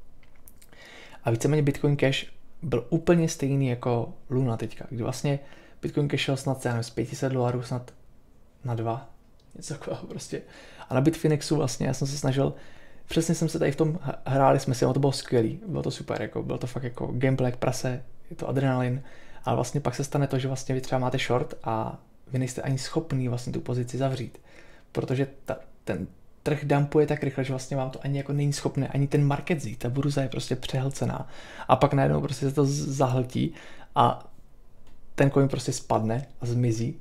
Speaker 1: A víceméně Bitcoin Cash byl úplně stejný jako Luna teďka, kdy vlastně Bitcoin šel snad z $500 snad na 2, něco takového prostě. A na Bitfinexu vlastně já jsem se snažil, přesně jsem se tady v tom, hráli jsme si, to bylo skvělý, bylo to super, jako, bylo to fakt jako gameplay jak prase, je to adrenalin, ale vlastně pak se stane to, že vlastně vy třeba máte short a vy nejste ani schopný vlastně tu pozici zavřít, protože ten trh dumpuje tak rychle, že vlastně vám to ani jako není schopné, ani ten market zít, ta burza je prostě přehlcená a pak najednou prostě se to zahltí a ten coin prostě spadne a zmizí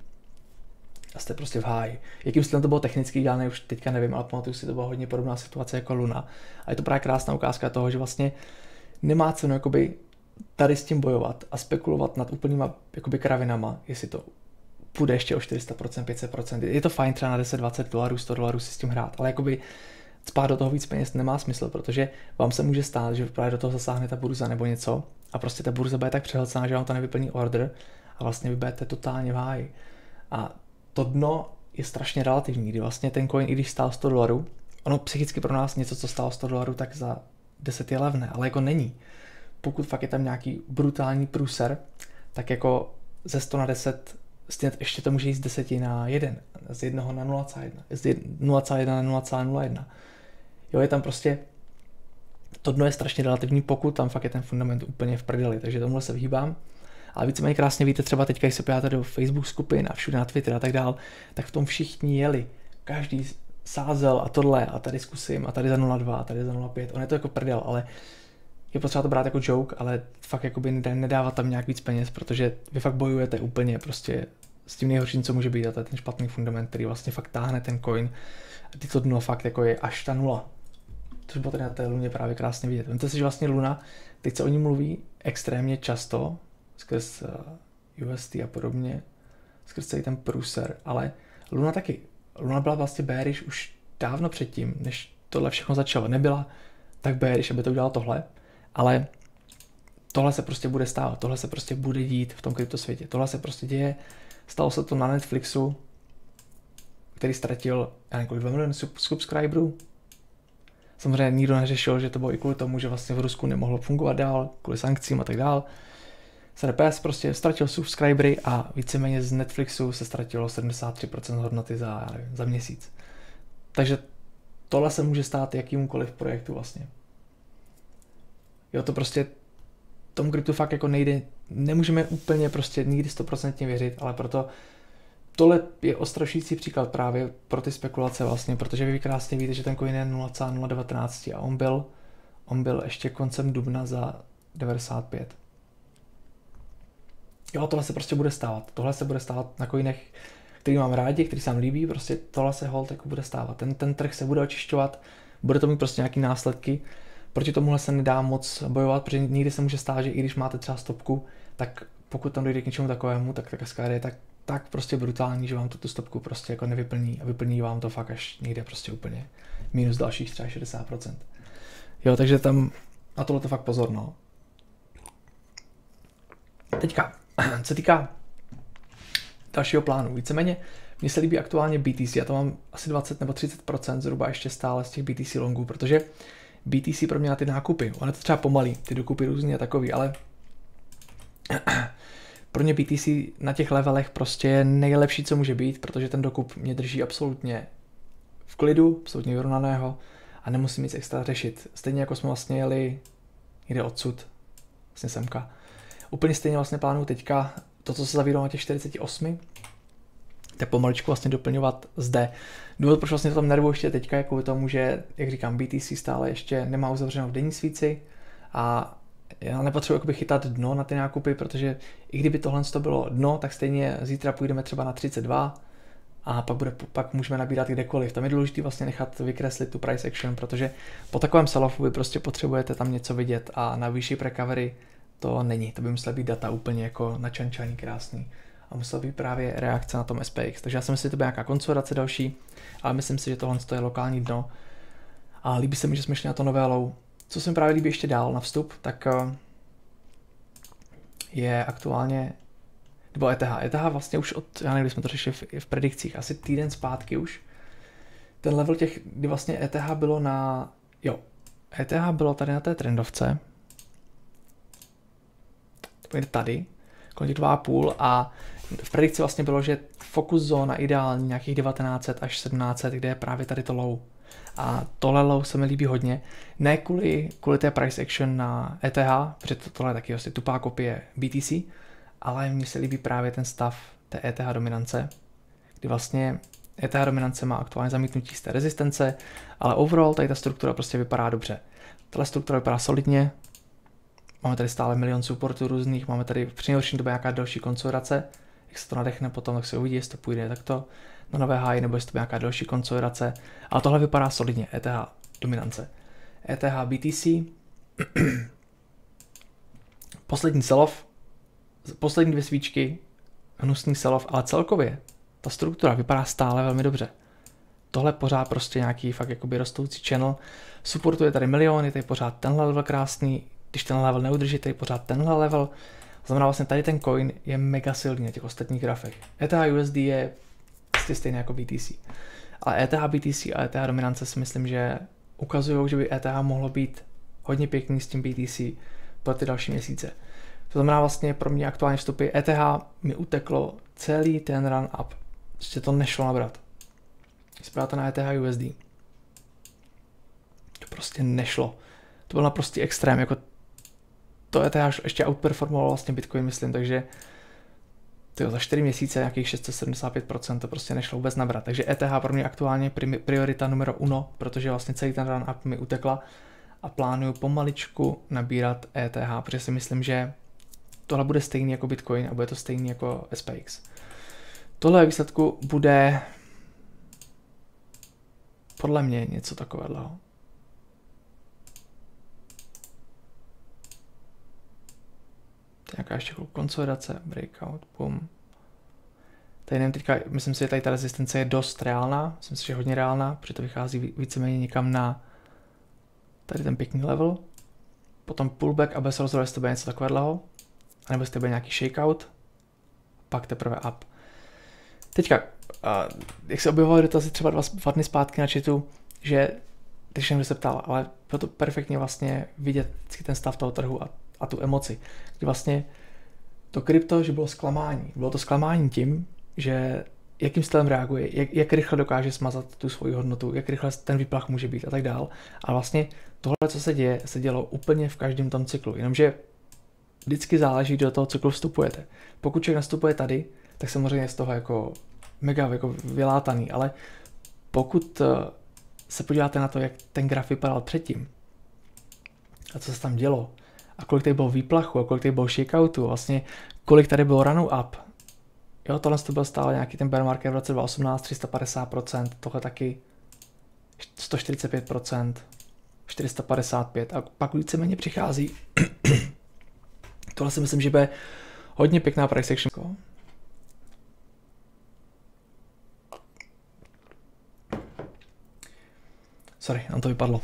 Speaker 1: a jste prostě v háji. Jakým stylem to bylo technicky dělané, už teďka nevím, ale pamatuju si, to byla hodně podobná situace jako Luna. A je to právě krásná ukázka toho, že vlastně nemá cenu jakoby tady s tím bojovat a spekulovat nad úplnýma jakoby kravinama, jestli to půjde ještě o 400%, 500%. Je to fajn třeba na $10, $20, $100 si s tím hrát, ale jakoby spát do toho víc peněz nemá smysl, protože vám se může stát, že právě do toho zasáhne ta burza nebo něco a prostě ta burza bude tak přehlcená, že vám to nevyplní order a vlastně vy budete totálně v háji. A to dno je strašně relativní, kdy vlastně ten coin, i když stál $100, ono psychicky pro nás něco, co stálo $100, tak za 10 je levné, ale jako není. Pokud fakt je tam nějaký brutální průser, tak jako ze 100 na 10 ještě to může jít z 10 na 1, z 1 na 0,1, z 0,1 na 0,01. Jo, je tam prostě, to dno je strašně relativní, pokud tam fakt je ten fundament úplně v prdeli, takže tomuhle se vyhýbám. Ale víceméně krásně víte, třeba teďka, když se podíváte do Facebook skupin a všude na Twitter a tak dál, tak v tom všichni jeli. Každý sázel a tohle a tady zkusím a tady za 0,2 a tady za 0,5. On je to jako prdel, ale je potřeba to brát jako joke, ale fakt jakoby nedávat tam nějak víc peněz, protože vy fakt bojujete úplně prostě s tím nejhorším, co může být, a to je ten špatný fundament, který vlastně fakt táhne ten coin. A ty to dno fakt jako je až ta 0. Což bylo tady na té Luně právě krásně vidět. Víte si, že vlastně Luna, teď se o ní mluví extrémně často, skrz UST a podobně, skrz celý ten průser, ale Luna taky. Luna byla vlastně bearish už dávno předtím, než tohle všechno začalo. Nebyla tak bearish, aby to udělalo tohle, ale tohle se prostě bude stávat, tohle se prostě bude dít v tom kryptosvětě. Tohle se prostě děje, stalo se to na Netflixu, který ztratil, já nevím, 2 miliony subscriberů. Samozřejmě nikdo neřešil, že to bylo i kvůli tomu, že vlastně v Rusku nemohlo fungovat dál, kvůli sankcím a tak dál. SRPS prostě ztratil subscribery a víceméně z Netflixu se ztratilo 73% hodnoty za měsíc. Takže tohle se může stát jakýmkoliv projektu vlastně. Jo, to prostě tomu kryptu fakt jako nejde, nemůžeme úplně prostě nikdy 100% věřit, ale proto tohle je ostrašující příklad právě pro ty spekulace vlastně, protože vy krásně víte, že ten coin je 0,019 a on byl ještě koncem dubna za 95. Jo, tohle se prostě bude stávat. Tohle se bude stávat na coinech, který mám rádi, který se nám líbí, prostě tohle se hold jako bude stávat. Ten trh se bude očišťovat, bude to mít prostě nějaký následky. Proti tomuhle se nedá moc bojovat, protože někdy se může stát, že i když máte třeba stopku, tak pokud tam dojde k něčemu takovému, tak ta kaskáda je tak prostě brutální, že vám tu stopku prostě jako nevyplní a vyplní vám to fakt až někde prostě úplně minus dalších třeba 60%. Jo, takže tam na tohle to fakt pozor, no. Teďka, co týká dalšího plánu, víceméně mně se líbí aktuálně BTC, já to mám asi 20 nebo 30% zhruba ještě stále z těch BTC longů, protože BTC pro mě na ty nákupy, ono to třeba pomalý, ty dokupy různě a takový, ale pro mě BTC na těch levelech prostě je nejlepší, co může být, protože ten dokup mě drží absolutně v klidu, absolutně vyrovnaného a nemusím nic extra řešit. Stejně jako jsme vlastně jeli někde odsud, vlastně semka. Úplně stejně vlastně plánuju teďka to, co se zavíralo na těch 48, tak pomaličku vlastně doplňovat zde. Důvod, proč vlastně to tam nervu ještě teďka, je kvůli tomu, že, jak říkám, BTC stále ještě nemá uzavřenou denní svíci a já nepotřebuji jakoby chytat dno na ty nákupy, protože i kdyby tohle bylo dno, tak stejně zítra půjdeme třeba na 32 a pak můžeme nabírat kdekoliv. Tam je důležité vlastně nechat vykreslit tu price action, protože po takovém sell-offu vy prostě potřebujete tam něco vidět a na výšší recovery to není. To by muselo být data úplně jako načančaný, krásný. A musela být právě reakce na tom SPX. Takže já si myslím, že to bude nějaká konsolidace další, ale myslím si, že tohle je lokální dno. A líbí se mi, že jsme šli na to nové low. Co se mi právě líbí ještě dál na vstup, tak je aktuálně, nebo ETH. ETH vlastně už od, já nevím, kdy jsme to řešili v predikcích, asi týden zpátky už. Ten level těch, kdy vlastně ETH bylo na, ETH bylo tady na té trendovce. To bude tady, kolem těch 2,5 a v predikci vlastně bylo, že focus zóna ideální nějakých 1900 až 1700, kde je právě tady to low. A tohle low se mi líbí hodně, ne kvůli té price action na ETH, protože tohle je taky vlastně tupá kopie BTC, ale mně se líbí právě ten stav té ETH dominance, kdy vlastně ETH dominance má aktuálně zamítnutí z té rezistence, ale overall tady ta struktura prostě vypadá dobře. Tahle struktura vypadá solidně, máme tady stále milion supportů různých, máme tady v nejhorším době nějaká další konsolidace, jak se to nadechne potom, tak se uvidí, jestli to půjde takto na nové high, nebo jestli to bude nějaká další konsolidace, ale tohle vypadá solidně, ETH dominance. ETH BTC, poslední sell-off, poslední 2 svíčky, hnusný sell-off, ale celkově ta struktura vypadá stále velmi dobře. Tohle pořád prostě nějaký fakt jakoby rostoucí channel. Supportuje tady miliony, tady pořád tenhle level krásný, když ten level neudrží, tady pořád tenhle level. Znamená vlastně tady ten coin je mega silný na těch ostatních grafech. ETH USD je prostě stejný jako BTC. Ale ETH BTC a ETH dominance si myslím, že ukazují, že by ETH mohlo být hodně pěkný s tím BTC pro ty další měsíce. To znamená vlastně pro mě aktuální vstupy. ETH mi uteklo celý ten run up. Prostě to nešlo nabrat. Když se na ETH USD. To prostě nešlo. To byl naprostý extrém, jako to ETH ještě outperformovalo vlastně Bitcoin, myslím, takže za 4 měsíce nějakých 675% to prostě nešlo vůbec nabrat. Takže ETH pro mě aktuálně priorita numero 1, protože vlastně celý ten run up mi utekla a plánuju pomaličku nabírat ETH, protože si myslím, že tohle bude stejný jako Bitcoin a bude to stejný jako SPX. Tohle výsledku bude podle mě něco takového. Nějaká ještě konsolidace, breakout, boom. Tady nevím teďka, myslím si, že tady ta rezistence je dost reálná, myslím si, že je hodně reálná, protože to vychází víceméně někam na tady ten pěkný level. Potom pullback a bez rozhodu, jestli to bude něco takového, anebo jestli to bude nějaký shakeout, pak teprve up. Teďka, jak se objevovaly dotazy třeba 2 dny zpátky na chatu, že když jsem se ptal, ale bylo to perfektně vlastně vidět ten stav toho trhu a tu emoci, kdy vlastně to krypto, že bylo zklamání. Bylo to zklamání tím, že jakým stylem reaguje, jak rychle dokáže smazat tu svoji hodnotu, jak rychle ten výplach může být a tak dál. A vlastně tohle, co se děje, se dělo úplně v každém tom cyklu, jenomže vždycky záleží, kdy do toho cyklu vstupujete. Pokud člověk nastupuje tady, tak samozřejmě je z toho jako mega jako vylátaný, ale pokud se podíváte na to, jak ten graf vypadal předtím a co se tam dělo, a kolik tady bylo výplachu, a kolik tady bylo shakeoutu, vlastně kolik tady bylo runu up. Jo, tohle to byl stále nějaký ten bear market v roce 2018, 350%, tohle taky 145%, 455% a pak víceméně přichází. Tohle si myslím, že bude hodně pěkná price action. Sorry, nám to vypadlo.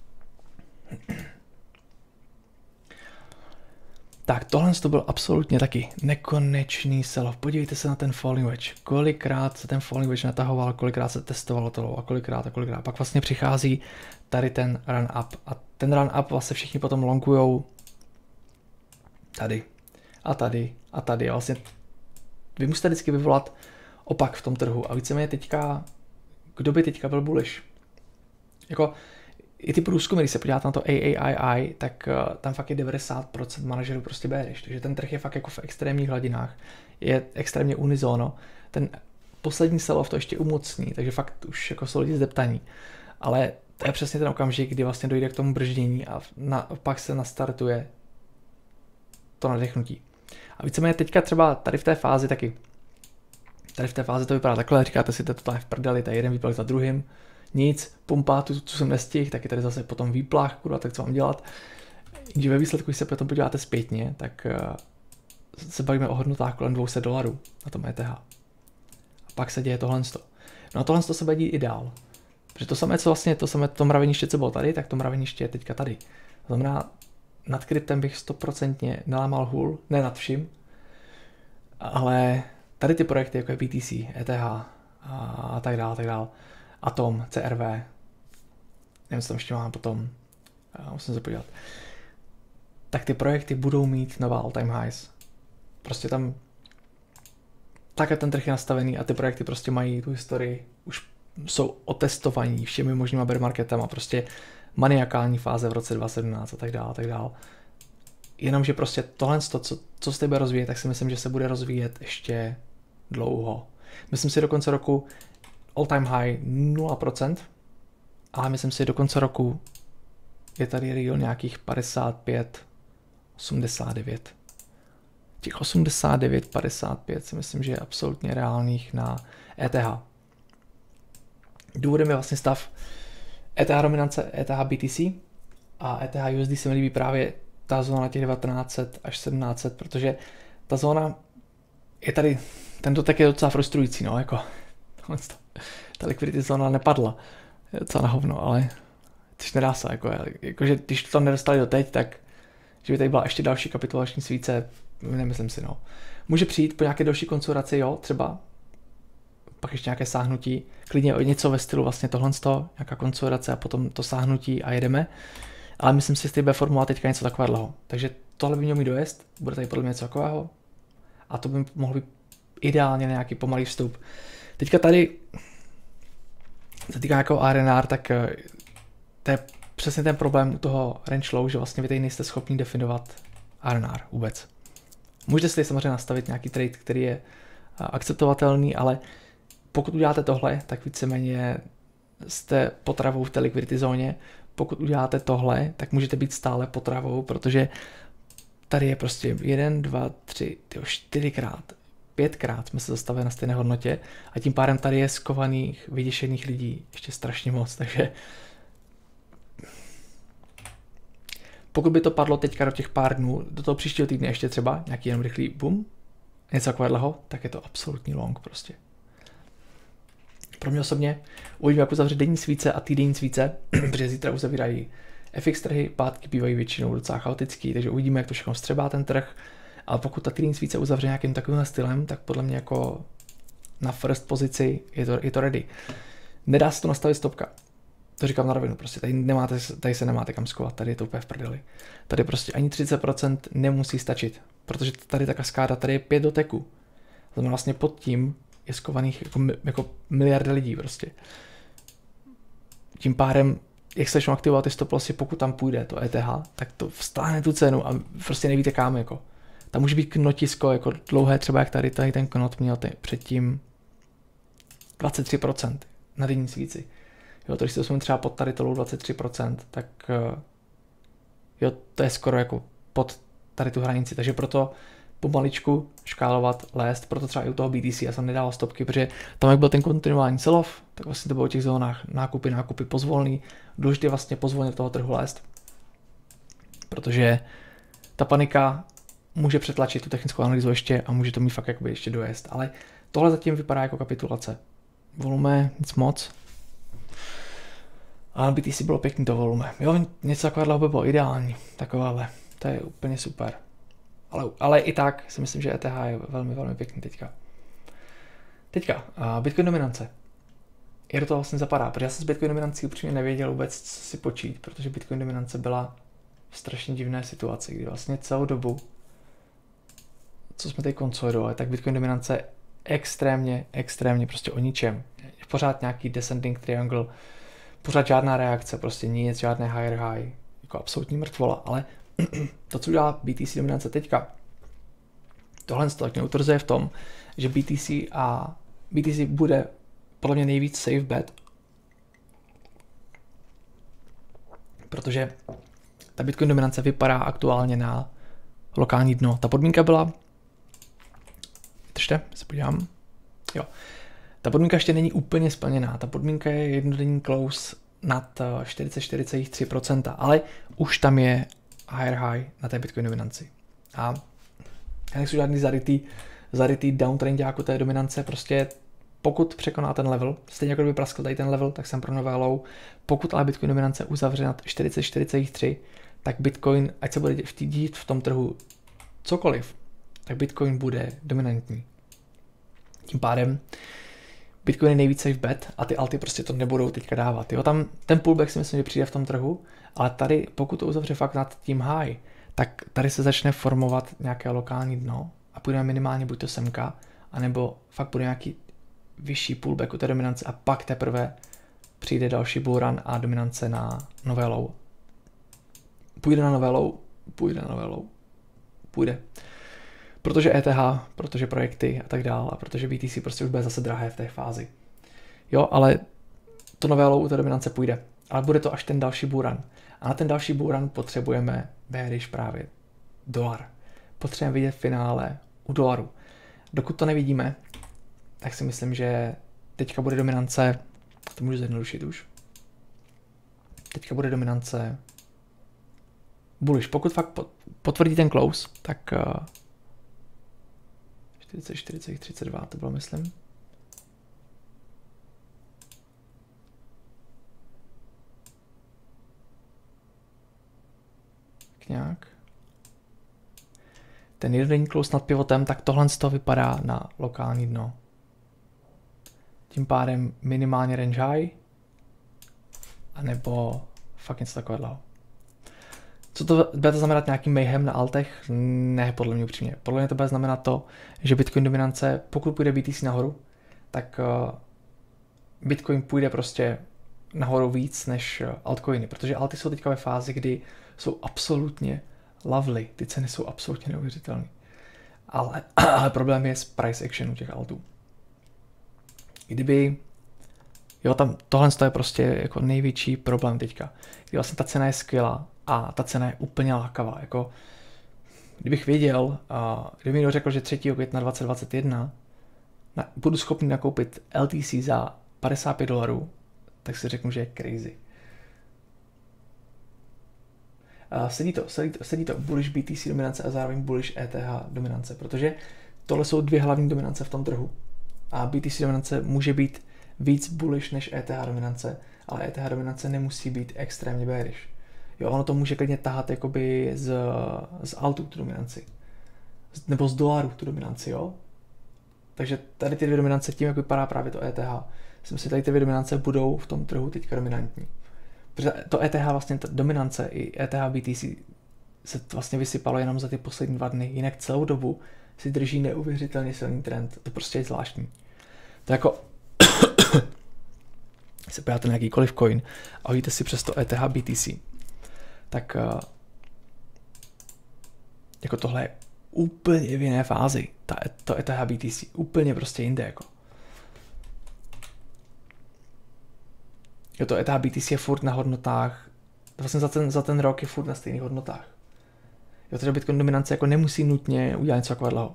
Speaker 1: Tak tohle to byl absolutně taky nekonečný sell-off. Podívejte se na ten falling wedge. Kolikrát se ten falling wedge natahoval, kolikrát se testovalo to a kolikrát. Pak vlastně přichází tady ten run up. A ten run up vlastně všichni potom longujou tady a tady a tady. A vlastně vy musíte vždycky vyvolat opak v tom trhu. A víceméně teďka, kdo by teďka byl bullish? Jako i ty průzkumy, když se podíváte na to AAII, tak tam fakt je 90% manažerů prostě bearish, takže ten trh je fakt jako v extrémních hladinách, je extrémně unizóno, ten poslední sell-off to ještě umocní, takže fakt už jako jsou lidi zdeptaní, ale to je přesně ten okamžik, kdy vlastně dojde k tomu brždění a pak se nastartuje to nadechnutí. A víceméně teďka třeba tady v té fázi taky, tady v té fázi to vypadá takhle, říkáte si, to je v prdeli, tady jeden výplach za druhým, nic, pumpa, tu jsem nestihl, tak je tady zase potom výplach, kurva, tak co mám dělat. Když ve výsledku, když se potom podíváte zpětně, tak se bavíme o hodnotách kolem $200 na tom ETH. A pak se děje tohle. No a tohle se bude dít i dál. Protože to samé, co vlastně, to mraveniště, co bylo tady, tak to mraveniště je teďka tady. To znamená, nad kryptem bych 100% nelámal hůl, ne nad vším, ale tady ty projekty, jako je BTC, ETH a tak dále, Atom, CRV, nevím, co tam ještě mám potom, musím se podívat, tak ty projekty budou mít nová all-time highs. Prostě tam takhle ten trh je nastavený a ty projekty prostě mají tu historii, už jsou otestovaní všemi možnýma bear marketama, prostě maniakální fáze v roce 2017 a tak dále, a tak dále. Jenomže prostě tohle, co se bude rozvíjet, tak si myslím, že se bude rozvíjet ještě dlouho. Myslím si do konce roku all time high 0%, ale myslím si do konce roku je tady real nějakých 55, 89. Těch 89, 55 si myslím, že je absolutně reálných na ETH. Důvodem je vlastně stav ETH dominance, ETH BTC a ETH USD se mi líbí právě ta zóna těch 1900 až 1700, protože ta zóna je tady, ten dotek je docela frustrující, no, jako ta liquidity zóna nepadla, je docela na hovno, ale což nedá se, jakože když to tam nedostali doteď, tak že by tady byla ještě další kapitulační svíce, nemyslím si, no. Může přijít po nějaké další konsolidaci, jo, třeba, pak ještě nějaké sáhnutí, klidně něco ve stylu vlastně tohle, nějaká konsolidace a potom to sáhnutí a jedeme, ale myslím si, že tady bude formulovat teďka něco takového. Takže tohle by mělo mít dojezd, bude tady podle mě něco takového a to by mohl být ideálně nějaký pomalý vstup. Teďka tady se týká nějakého RNR, tak to je přesně ten problém u toho range low, že vlastně vy tady nejste schopni definovat RNR vůbec. Můžete si tady samozřejmě nastavit nějaký trade, který je akceptovatelný, ale pokud uděláte tohle, tak víceméně jste potravou v té liquidity zóně. Pokud uděláte tohle, tak můžete být stále potravou, protože tady je prostě 1, 2, 3, 4krát, 5krát jsme se zastavili na stejné hodnotě a tím pádem tady je skovaných, vyděšených lidí ještě strašně moc, takže pokud by to padlo teďka do těch pár dnů, do toho příštího týdne ještě třeba nějaký jenom rychlý boom, něco takového, tak je to absolutní long prostě. Pro mě osobně uvidíme, jak uzavře denní svíce a týdenní svíce, protože zítra uzavírají FX trhy, pátky bývají většinou docela chaotický, takže uvidíme, jak to všechno střebá ten trh, ale pokud ta týdenní svíce uzavře nějakým takovým stylem, tak podle mě jako na first pozici je to ready. Nedá se to nastavit stopka. To říkám na rovinu, prostě tady se nemáte kam skovat, tady je to úplně v prdeli. Tady prostě ani 30% nemusí stačit, protože tady ta kaskáda, tady je 5 doteků. Znamená vlastně pod tím je skovaných jako miliardy lidí prostě. Tím pádem, jak se začnou aktivovat ty stop lossy, pokud tam půjde to ETH, tak to vstáhne tu cenu a prostě nevíte kam jako. Tam může být knotisko jako dlouhé, třeba jak tady ten knot měl předtím 23% na denní svíci. Jo, to když se dostaneme třeba pod tady tolou 23%, tak jo, to je skoro jako pod tady tu hranici, takže proto pomaličku škálovat, lézt, proto třeba i u toho BTC já jsem nedával stopky, protože tam jak byl ten kontinuální sell-off, tak vlastně to bylo o těch zónách nákupy pozvolný, důležité vlastně pozvolně do toho trhu lézt, protože ta panika může přetlačit tu technickou analýzu ještě a může to mít fakt jakoby ještě dojezd, ale tohle zatím vypadá jako kapitulace. Volume, nic moc. A BTC bylo pěkný to volume. Jo, něco takového by bylo ideální, takováhle, to je úplně super. Ale i tak si myslím, že ETH je velmi, velmi pěkný teďka. Bitcoin dominance. Jak do toho vlastně zapadá? Protože já jsem s Bitcoin dominancí upřímně nevěděl vůbec, co si počít, protože Bitcoin dominance byla v strašně divné situaci, kdy vlastně celou dobu, co jsme tady konsolidovali, tak Bitcoin dominance extrémně prostě o ničem. Pořád nějaký descending triangle, pořád žádná reakce, prostě nic, žádné higher high, jako absolutní mrtvola, ale to, co udělá BTC dominance teďka, tohle tak mě utvrzuje v tom, že BTC bude podle mě nejvíc safe bet, protože ta Bitcoin dominance vypadá aktuálně na lokální dno. Ta podmínka byla, držte, se podívám, jo, ta podmínka ještě není úplně splněná, ta podmínka je jednodenní close nad 44,3%, ale už tam je higher high na té Bitcoin dominanci. A já nejsou žádný zarytý downtrend jako té dominance, prostě pokud překoná ten level, stejně jako by praskl tady ten level, tak jsem pro nové low. Pokud ale Bitcoin dominance uzavře nad 44,3, tak Bitcoin, ať se bude dít v tom trhu cokoliv, tak Bitcoin bude dominantní. Tím pádem Bitcoin je nejvíc safe bet a ty alty prostě to nebudou teďka dávat. Jo? Tam ten pullback si myslím, že přijde v tom trhu, ale tady, pokud to uzavře fakt nad tím high, tak tady se začne formovat nějaké lokální dno a půjdeme minimálně buď to semka, anebo fakt bude nějaký vyšší pullback u té dominance a pak teprve přijde další bull run a dominance na nové low. Půjde na nové low, půjde. Protože ETH, protože projekty a tak dále, a protože BTC prostě už bude zase drahé v té fázi. Jo, ale to nové low u té dominance půjde. Ale bude to až ten další bull run. A na ten další bull run potřebujeme bearish právě dolar. Potřebujeme vidět finále u dolaru. Dokud to nevidíme, tak si myslím, že teďka bude dominance, to můžu zjednodušit už, teďka bude dominance bullish. Pokud fakt potvrdí ten close, tak 44,32 to bylo, myslím. Nějak. Ten jednodenní close nad pivotem, tak tohle z toho vypadá na lokální dno. Tím pádem minimálně range high, anebo fakt něco takového. Co to bude to znamenat, nějaký mayhem na altech? Ne, podle mě upřímně. Podle mě to bude znamenat to, že Bitcoin dominance, pokud půjde BTC nahoru, tak Bitcoin půjde prostě nahoru víc než altcoiny, protože alty jsou teďka ve fázi, kdy jsou absolutně lovely, ty ceny jsou absolutně neuvěřitelné. Ale problém je s price action u těch altů. Kdyby, jo, tam tohle je prostě jako největší problém teďka. Kdy vlastně ta cena je skvělá a ta cena je úplně lákavá. Jako, kdybych věděl, kdyby mi někdo řekl, že 3. května 2021 budu schopný nakoupit LTC za $55, tak si řeknu, že je crazy. Sedí to bullish BTC dominance a zároveň bullish ETH dominance, protože tohle jsou dvě hlavní dominance v tom trhu. A BTC dominance může být víc bullish než ETH dominance, ale ETH dominance nemusí být extrémně bearish. Jo, ono to může klidně tahat jakoby z altu tu dominanci. Nebo z dolaru tu dominanci, jo. Takže tady ty dvě dominance, tím jak vypadá právě to ETH, si myslím, že tady ty dvě dominance budou v tom trhu teďka dominantní. Protože to ETH vlastně, ta dominance i ETH BTC se vlastně vysypalo jenom za ty poslední 2 dny, jinak celou dobu si drží neuvěřitelně silný trend, to prostě je zvláštní. To jako se podíváte na jakýkoliv coin a hodíte si přes to ETH BTC, tak jako tohle je úplně v jiné fázi, to ETH BTC, úplně prostě jinde jako. Jo, to ETH BTC je furt na hodnotách, vlastně za ten rok je furt na stejných hodnotách. Jo, takže Bitcoin dominance jako nemusí nutně udělat něco takového.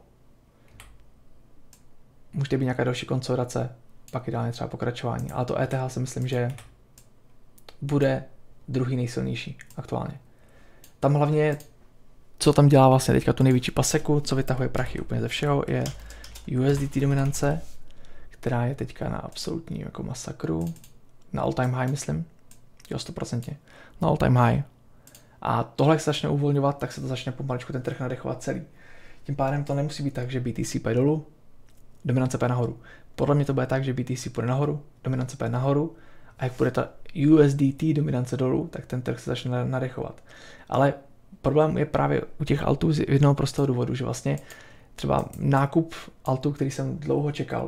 Speaker 1: Může být nějaká další konsolidace, pak ideálně třeba pokračování, ale to ETH si myslím, že bude druhý nejsilnější aktuálně. Tam hlavně, co tam dělá vlastně teďka tu největší paseku, co vytahuje prachy úplně ze všeho, je USDT dominance, která je teďka na absolutní jako masakru, na all time high myslím, jo 100%, na all time high. A tohle se začne uvolňovat, tak se to začne pomaličku ten trh nadechovat celý. Tím pádem to nemusí být tak, že BTC půjde dolů, dominance půjde nahoru. Podle mě to bude tak, že BTC půjde nahoru, dominance půjde nahoru a jak půjde ta USDT dominance dolů, tak ten trh se začne nadechovat. Ale problém je právě u těch altů z jednoho prostého důvodu, že vlastně třeba nákup altů, který jsem dlouho čekal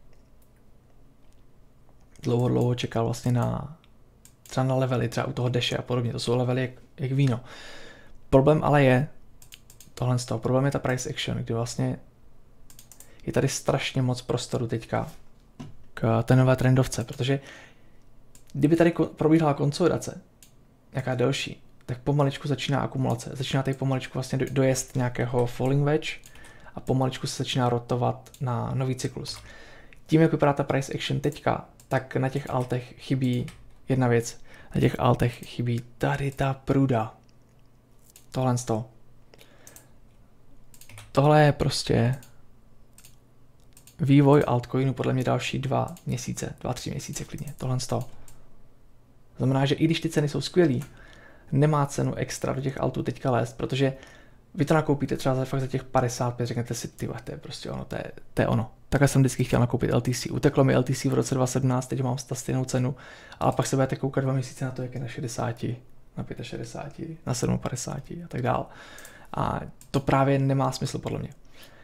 Speaker 1: vlastně na třeba na levely, třeba u toho Dashe a podobně, to jsou levely jak víno. Problém ale je tohle z toho, problém je ta price action, kdy vlastně je tady strašně moc prostoru teďka k té nové trendovce, protože kdyby tady probíhala konsolidace, nějaká delší, tak pomaličku začíná akumulace, začíná tady pomaličku vlastně dojezd nějakého falling wedge a pomaličku se začíná rotovat na nový cyklus. Tím, jak vypadá ta price action teďka, tak na těch altech chybí jedna věc. Na těch altech chybí tady ta pruda. Tohle z toho. Tohle je prostě vývoj altcoinu podle mě další 2 měsíce, 2-3 měsíce klidně. Tohle z toho. Znamená, že i když ty ceny jsou skvělý, nemá cenu extra do těch altů teďka lézt, protože vy to nakoupíte třeba fakt za těch 55, řeknete si, ty to je prostě ono, to je ono. Takhle jsem vždycky chtěl nakoupit LTC. Uteklo mi LTC v roce 2017, teď mám stejnou cenu, ale pak se budete koukat 2 měsíce na to, jak je na 60, na 65, na 57 a tak dál. A to právě nemá smysl podle mě.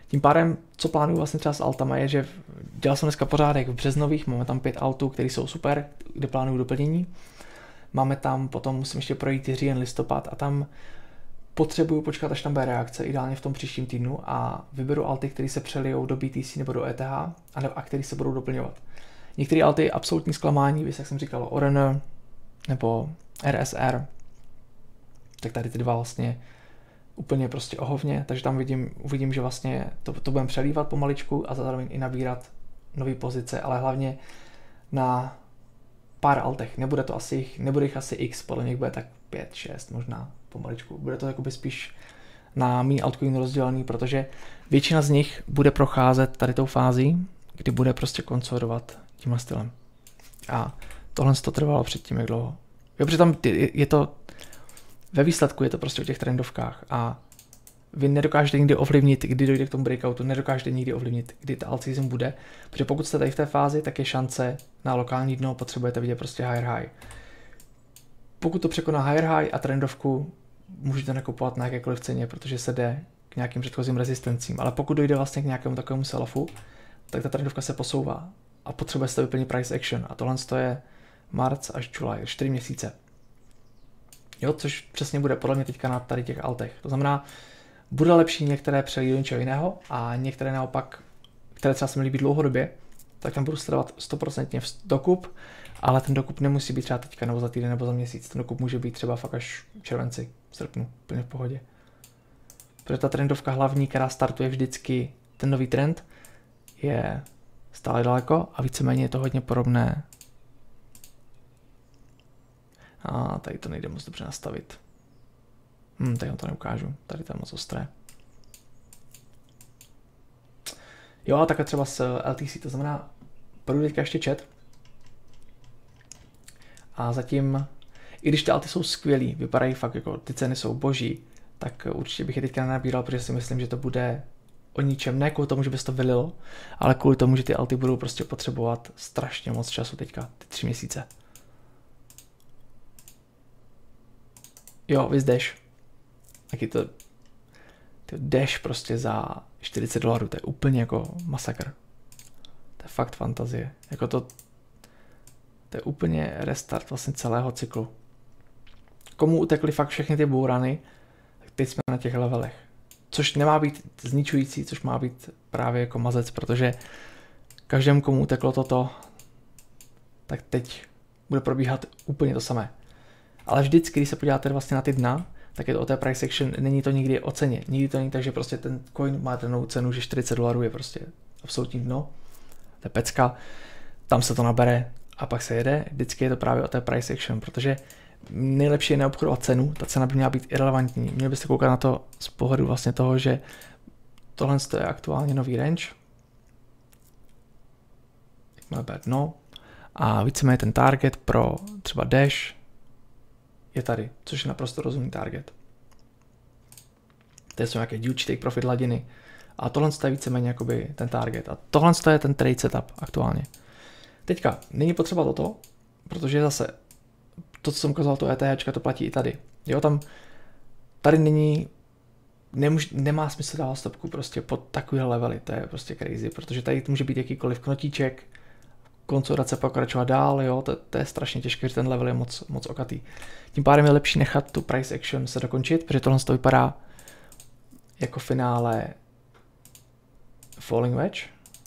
Speaker 1: Tím pádem, co plánuju vlastně třeba s altama, je, že dělal jsem dneska pořádek v březnových, máme tam 5 altů, které jsou super, kde plánuju doplnění. Máme tam, potom musím ještě projít říjen, listopad a tam potřebuju počkat, až tam bude reakce, ideálně v tom příštím týdnu a vyberu alty, které se přelijou do BTC nebo do ETH a které se budou doplňovat. Některé alty absolutní zklamání, jak jsem říkal, Oren nebo RSR, tak tady ty dva vlastně úplně prostě ohovně, takže tam uvidím, že vlastně to budeme přelívat pomaličku a zároveň i nabírat nové pozice, ale hlavně na pár altech. Nebude jich asi x, podle mě bude tak 5, 6 možná pomaličku. Bude to jakoby spíš na méně altcoin rozdělený, protože většina z nich bude procházet tady tou fází, kdy bude prostě konsolidovat tímhle stylem. A tohle to trvalo předtím jak dlouho. Jo, protože tam je to ve výsledku je to prostě o těch trendovkách a vy nedokážete nikdy ovlivnit, kdy dojde k tomu breakoutu, nedokážete nikdy ovlivnit, kdy ta alt season bude, protože pokud jste tady v té fázi, tak je šance na lokální dno, potřebujete vidět prostě higher high. Pokud to překoná higher high a trendovku, můžete nakupovat na jakékoliv ceně, protože se jde k nějakým předchozím rezistencím, ale pokud dojde vlastně k nějakému takovému sell-offu, tak ta trendovka se posouvá a potřebujete vyplnit price action a tohle je marc až july, 4 měsíce. Jo, což přesně bude podle mě teďka na tady těch altech. To znamená, bude lepší některé přelít do něčeho jiného a některé naopak, které třeba se mi líbí dlouhodobě, tak tam budu sledovat 100% dokup, ale ten dokup nemusí být třeba teďka nebo za týden nebo za měsíc. Ten dokup může být třeba fakt až v červenci, v srpnu, úplně v pohodě. Protože ta trendovka hlavní, která startuje vždycky, ten nový trend, je stále daleko a víceméně je to hodně podobné. A tady to nejde moc dobře nastavit. Tady to neukážu, tady to je moc ostré. Jo, a takhle třeba s LTC, to znamená, projdu teďka ještě chat. A zatím, i když ty alty jsou skvělý, vypadají fakt jako, ty ceny jsou boží, tak určitě bych je teďka nenabíral, protože si myslím, že to bude o ničem, ne kvůli tomu, že by se to vylilo, ale kvůli tomu, že ty alty budou prostě potřebovat strašně moc času teďka, ty 3 měsíce. Jo, vys Dash. Taky to Dash prostě za $40, to je úplně jako masakr. To je fakt fantazie. Jako to je úplně restart vlastně celého cyklu. Komu utekly fakt všechny ty bourany, tak teď jsme na těch levelech. Což nemá být zničující, což má být právě jako mazec, protože každému, komu uteklo toto, tak teď bude probíhat úplně to samé. Ale vždycky, když se podíváte vlastně na ty dna, tak je to o té price action, není to nikdy o ceně. Nikdy to není tak, že prostě ten coin má tenou cenu, že $40 je prostě absolutní dno. To je pecka, tam se to nabere a pak se jede. Vždycky je to právě o té price action, protože nejlepší je neobchodovat cenu, ta cena by měla být irrelevantní. Měli byste koukat na to z pohledu vlastně toho, že tohle je aktuálně nový range. Máme dno a víceméně ten target pro třeba Dash je tady, což je naprosto rozumný target. Tady jsou nějaké huge take profit hladiny a tohle je víceméně jakoby ten target a tohle je ten trade setup aktuálně. Teďka není potřeba toto, protože zase to, co jsem ukazoval, to ETH, to platí i tady. Jo, tady nemá smysl dávat stopku prostě pod takovýhle levely, to je prostě crazy, protože tady může být jakýkoliv knotíček, konsolidace pokračovat dál, jo, to je strašně těžké, že ten level je moc okatý. Tím pádem je lepší nechat tu price action se dokončit, protože tohle to vypadá jako finále falling wedge.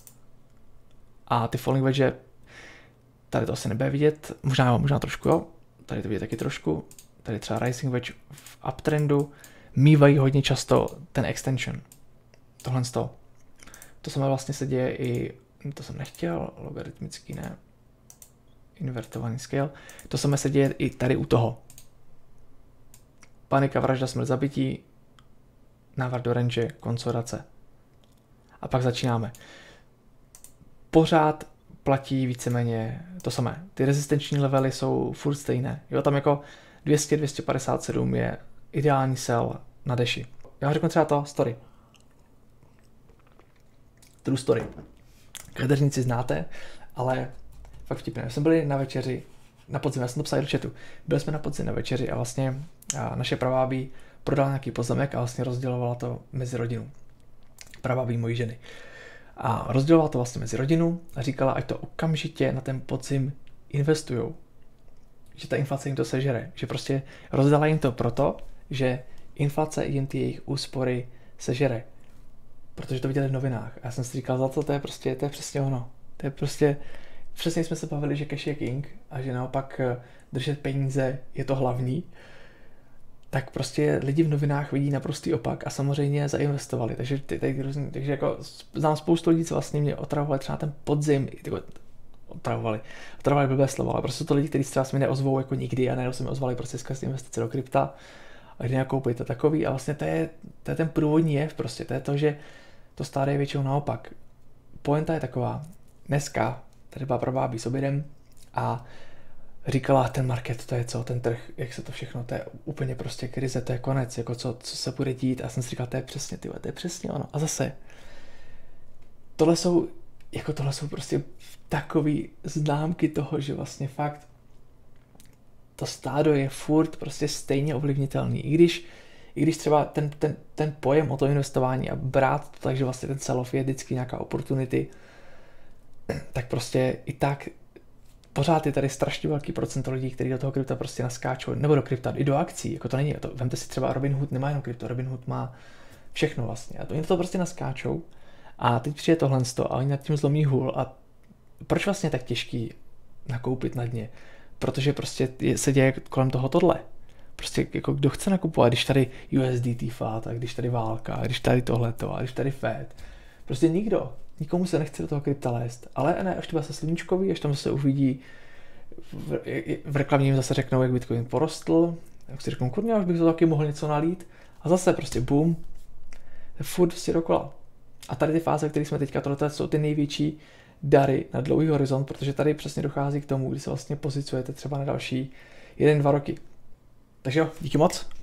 Speaker 1: A ty falling wedge, tady to asi nebude vidět, možná trošku, jo, tady to vidět taky trošku, tady třeba rising wedge v uptrendu, mývají hodně často ten extension. Tohle to samé vlastně se děje i, to jsem nechtěl, logaritmický ne, invertovaný scale, to samé se děje i tady u toho. Panika, vražda, smrt, zabití, návrat do range, konsolidace. A pak začínáme. Pořád platí víceméně to samé. Ty rezistenční levely jsou furt stejné. Jo, tam jako 200-257 je ideální sell na Dashi. Já vám řeknu třeba to, story. True story. Kadeřníci znáte, ale fakt vtipné. Jsme byli na večeři, na podzim, já jsem to psal do chatu. Byli jsme na podzim na večeři a vlastně naše pravábí prodala nějaký pozemek a vlastně rozdělovala to mezi rodinu. prabábí mojí ženy. A rozdělovala to vlastně mezi rodinu a říkala, ať to okamžitě na ten podzim investujou. Že ta inflace jim to sežere. Že prostě rozdala jim to proto, že inflace jim ty jejich úspory sežere. Protože to viděli v novinách. A já jsem si říkal, zlato, to je přesně ono. To je prostě, přesně jsme se bavili, že cash je king a že naopak držet peníze je to hlavní. Tak prostě lidi v novinách vidí naprostý opak a samozřejmě zainvestovali. Takže jako znám spoustu lidí, co vlastně mě otravovali třeba ten podzim, otravovali blbé slovo, ale prostě to lidi, kteří se třeba mi neozvou jako nikdy a najednou se mi ozvali prostě skrz investice do krypta a kdy nakoupit a takový a vlastně to je ten průvodní jev prostě, to je to, že to stále je většinou naopak. Pointa je taková, dneska tady byla prabábí s obědem a říkala, ten market, to je co, ten trh, jak se to všechno, to je úplně prostě krize, to je konec, jako co se bude dít. A já jsem si říkal, to je přesně ono. A zase, tohle jsou prostě takový známky toho, že vlastně fakt to stádo je furt prostě stejně ovlivnitelný. I když třeba ten pojem o to investování a brát to tak, že vlastně ten sell-off je vždycky nějaká opportunity, tak prostě i tak pořád je tady strašně velký procento lidí, kteří do toho krypta prostě naskáčou, nebo do krypta, i do akcí, jako to není, vemte si třeba Robinhood, nemá jenom krypto, Robinhood má všechno vlastně a oni to prostě naskáčou a teď přijde tohle a oni nad tím zlomí hůl a proč vlastně je tak těžký nakoupit na dně? Protože prostě se děje kolem toho tohle. Prostě jako kdo chce nakupovat, když tady USDT fat, a když tady válka, a když tady tohleto, a když tady Fed. Prostě nikdo. Nikomu se nechce do toho krypta lézt. Ale ne, až to bude se sluníčkový, až tam se uvidí v reklamě jim zase řeknou, jak Bitcoin porostl, jak si řeknou, kurňa, už bych to taky mohl něco nalít. A zase prostě boom. Furt prostě dokola. A tady ty fáze, které jsme teďka, tohle jsou ty největší dary na dlouhý horizont, protože tady přesně dochází k tomu, kdy se vlastně pozicujete třeba na další 1-2 roky. Takže jo, díky moc.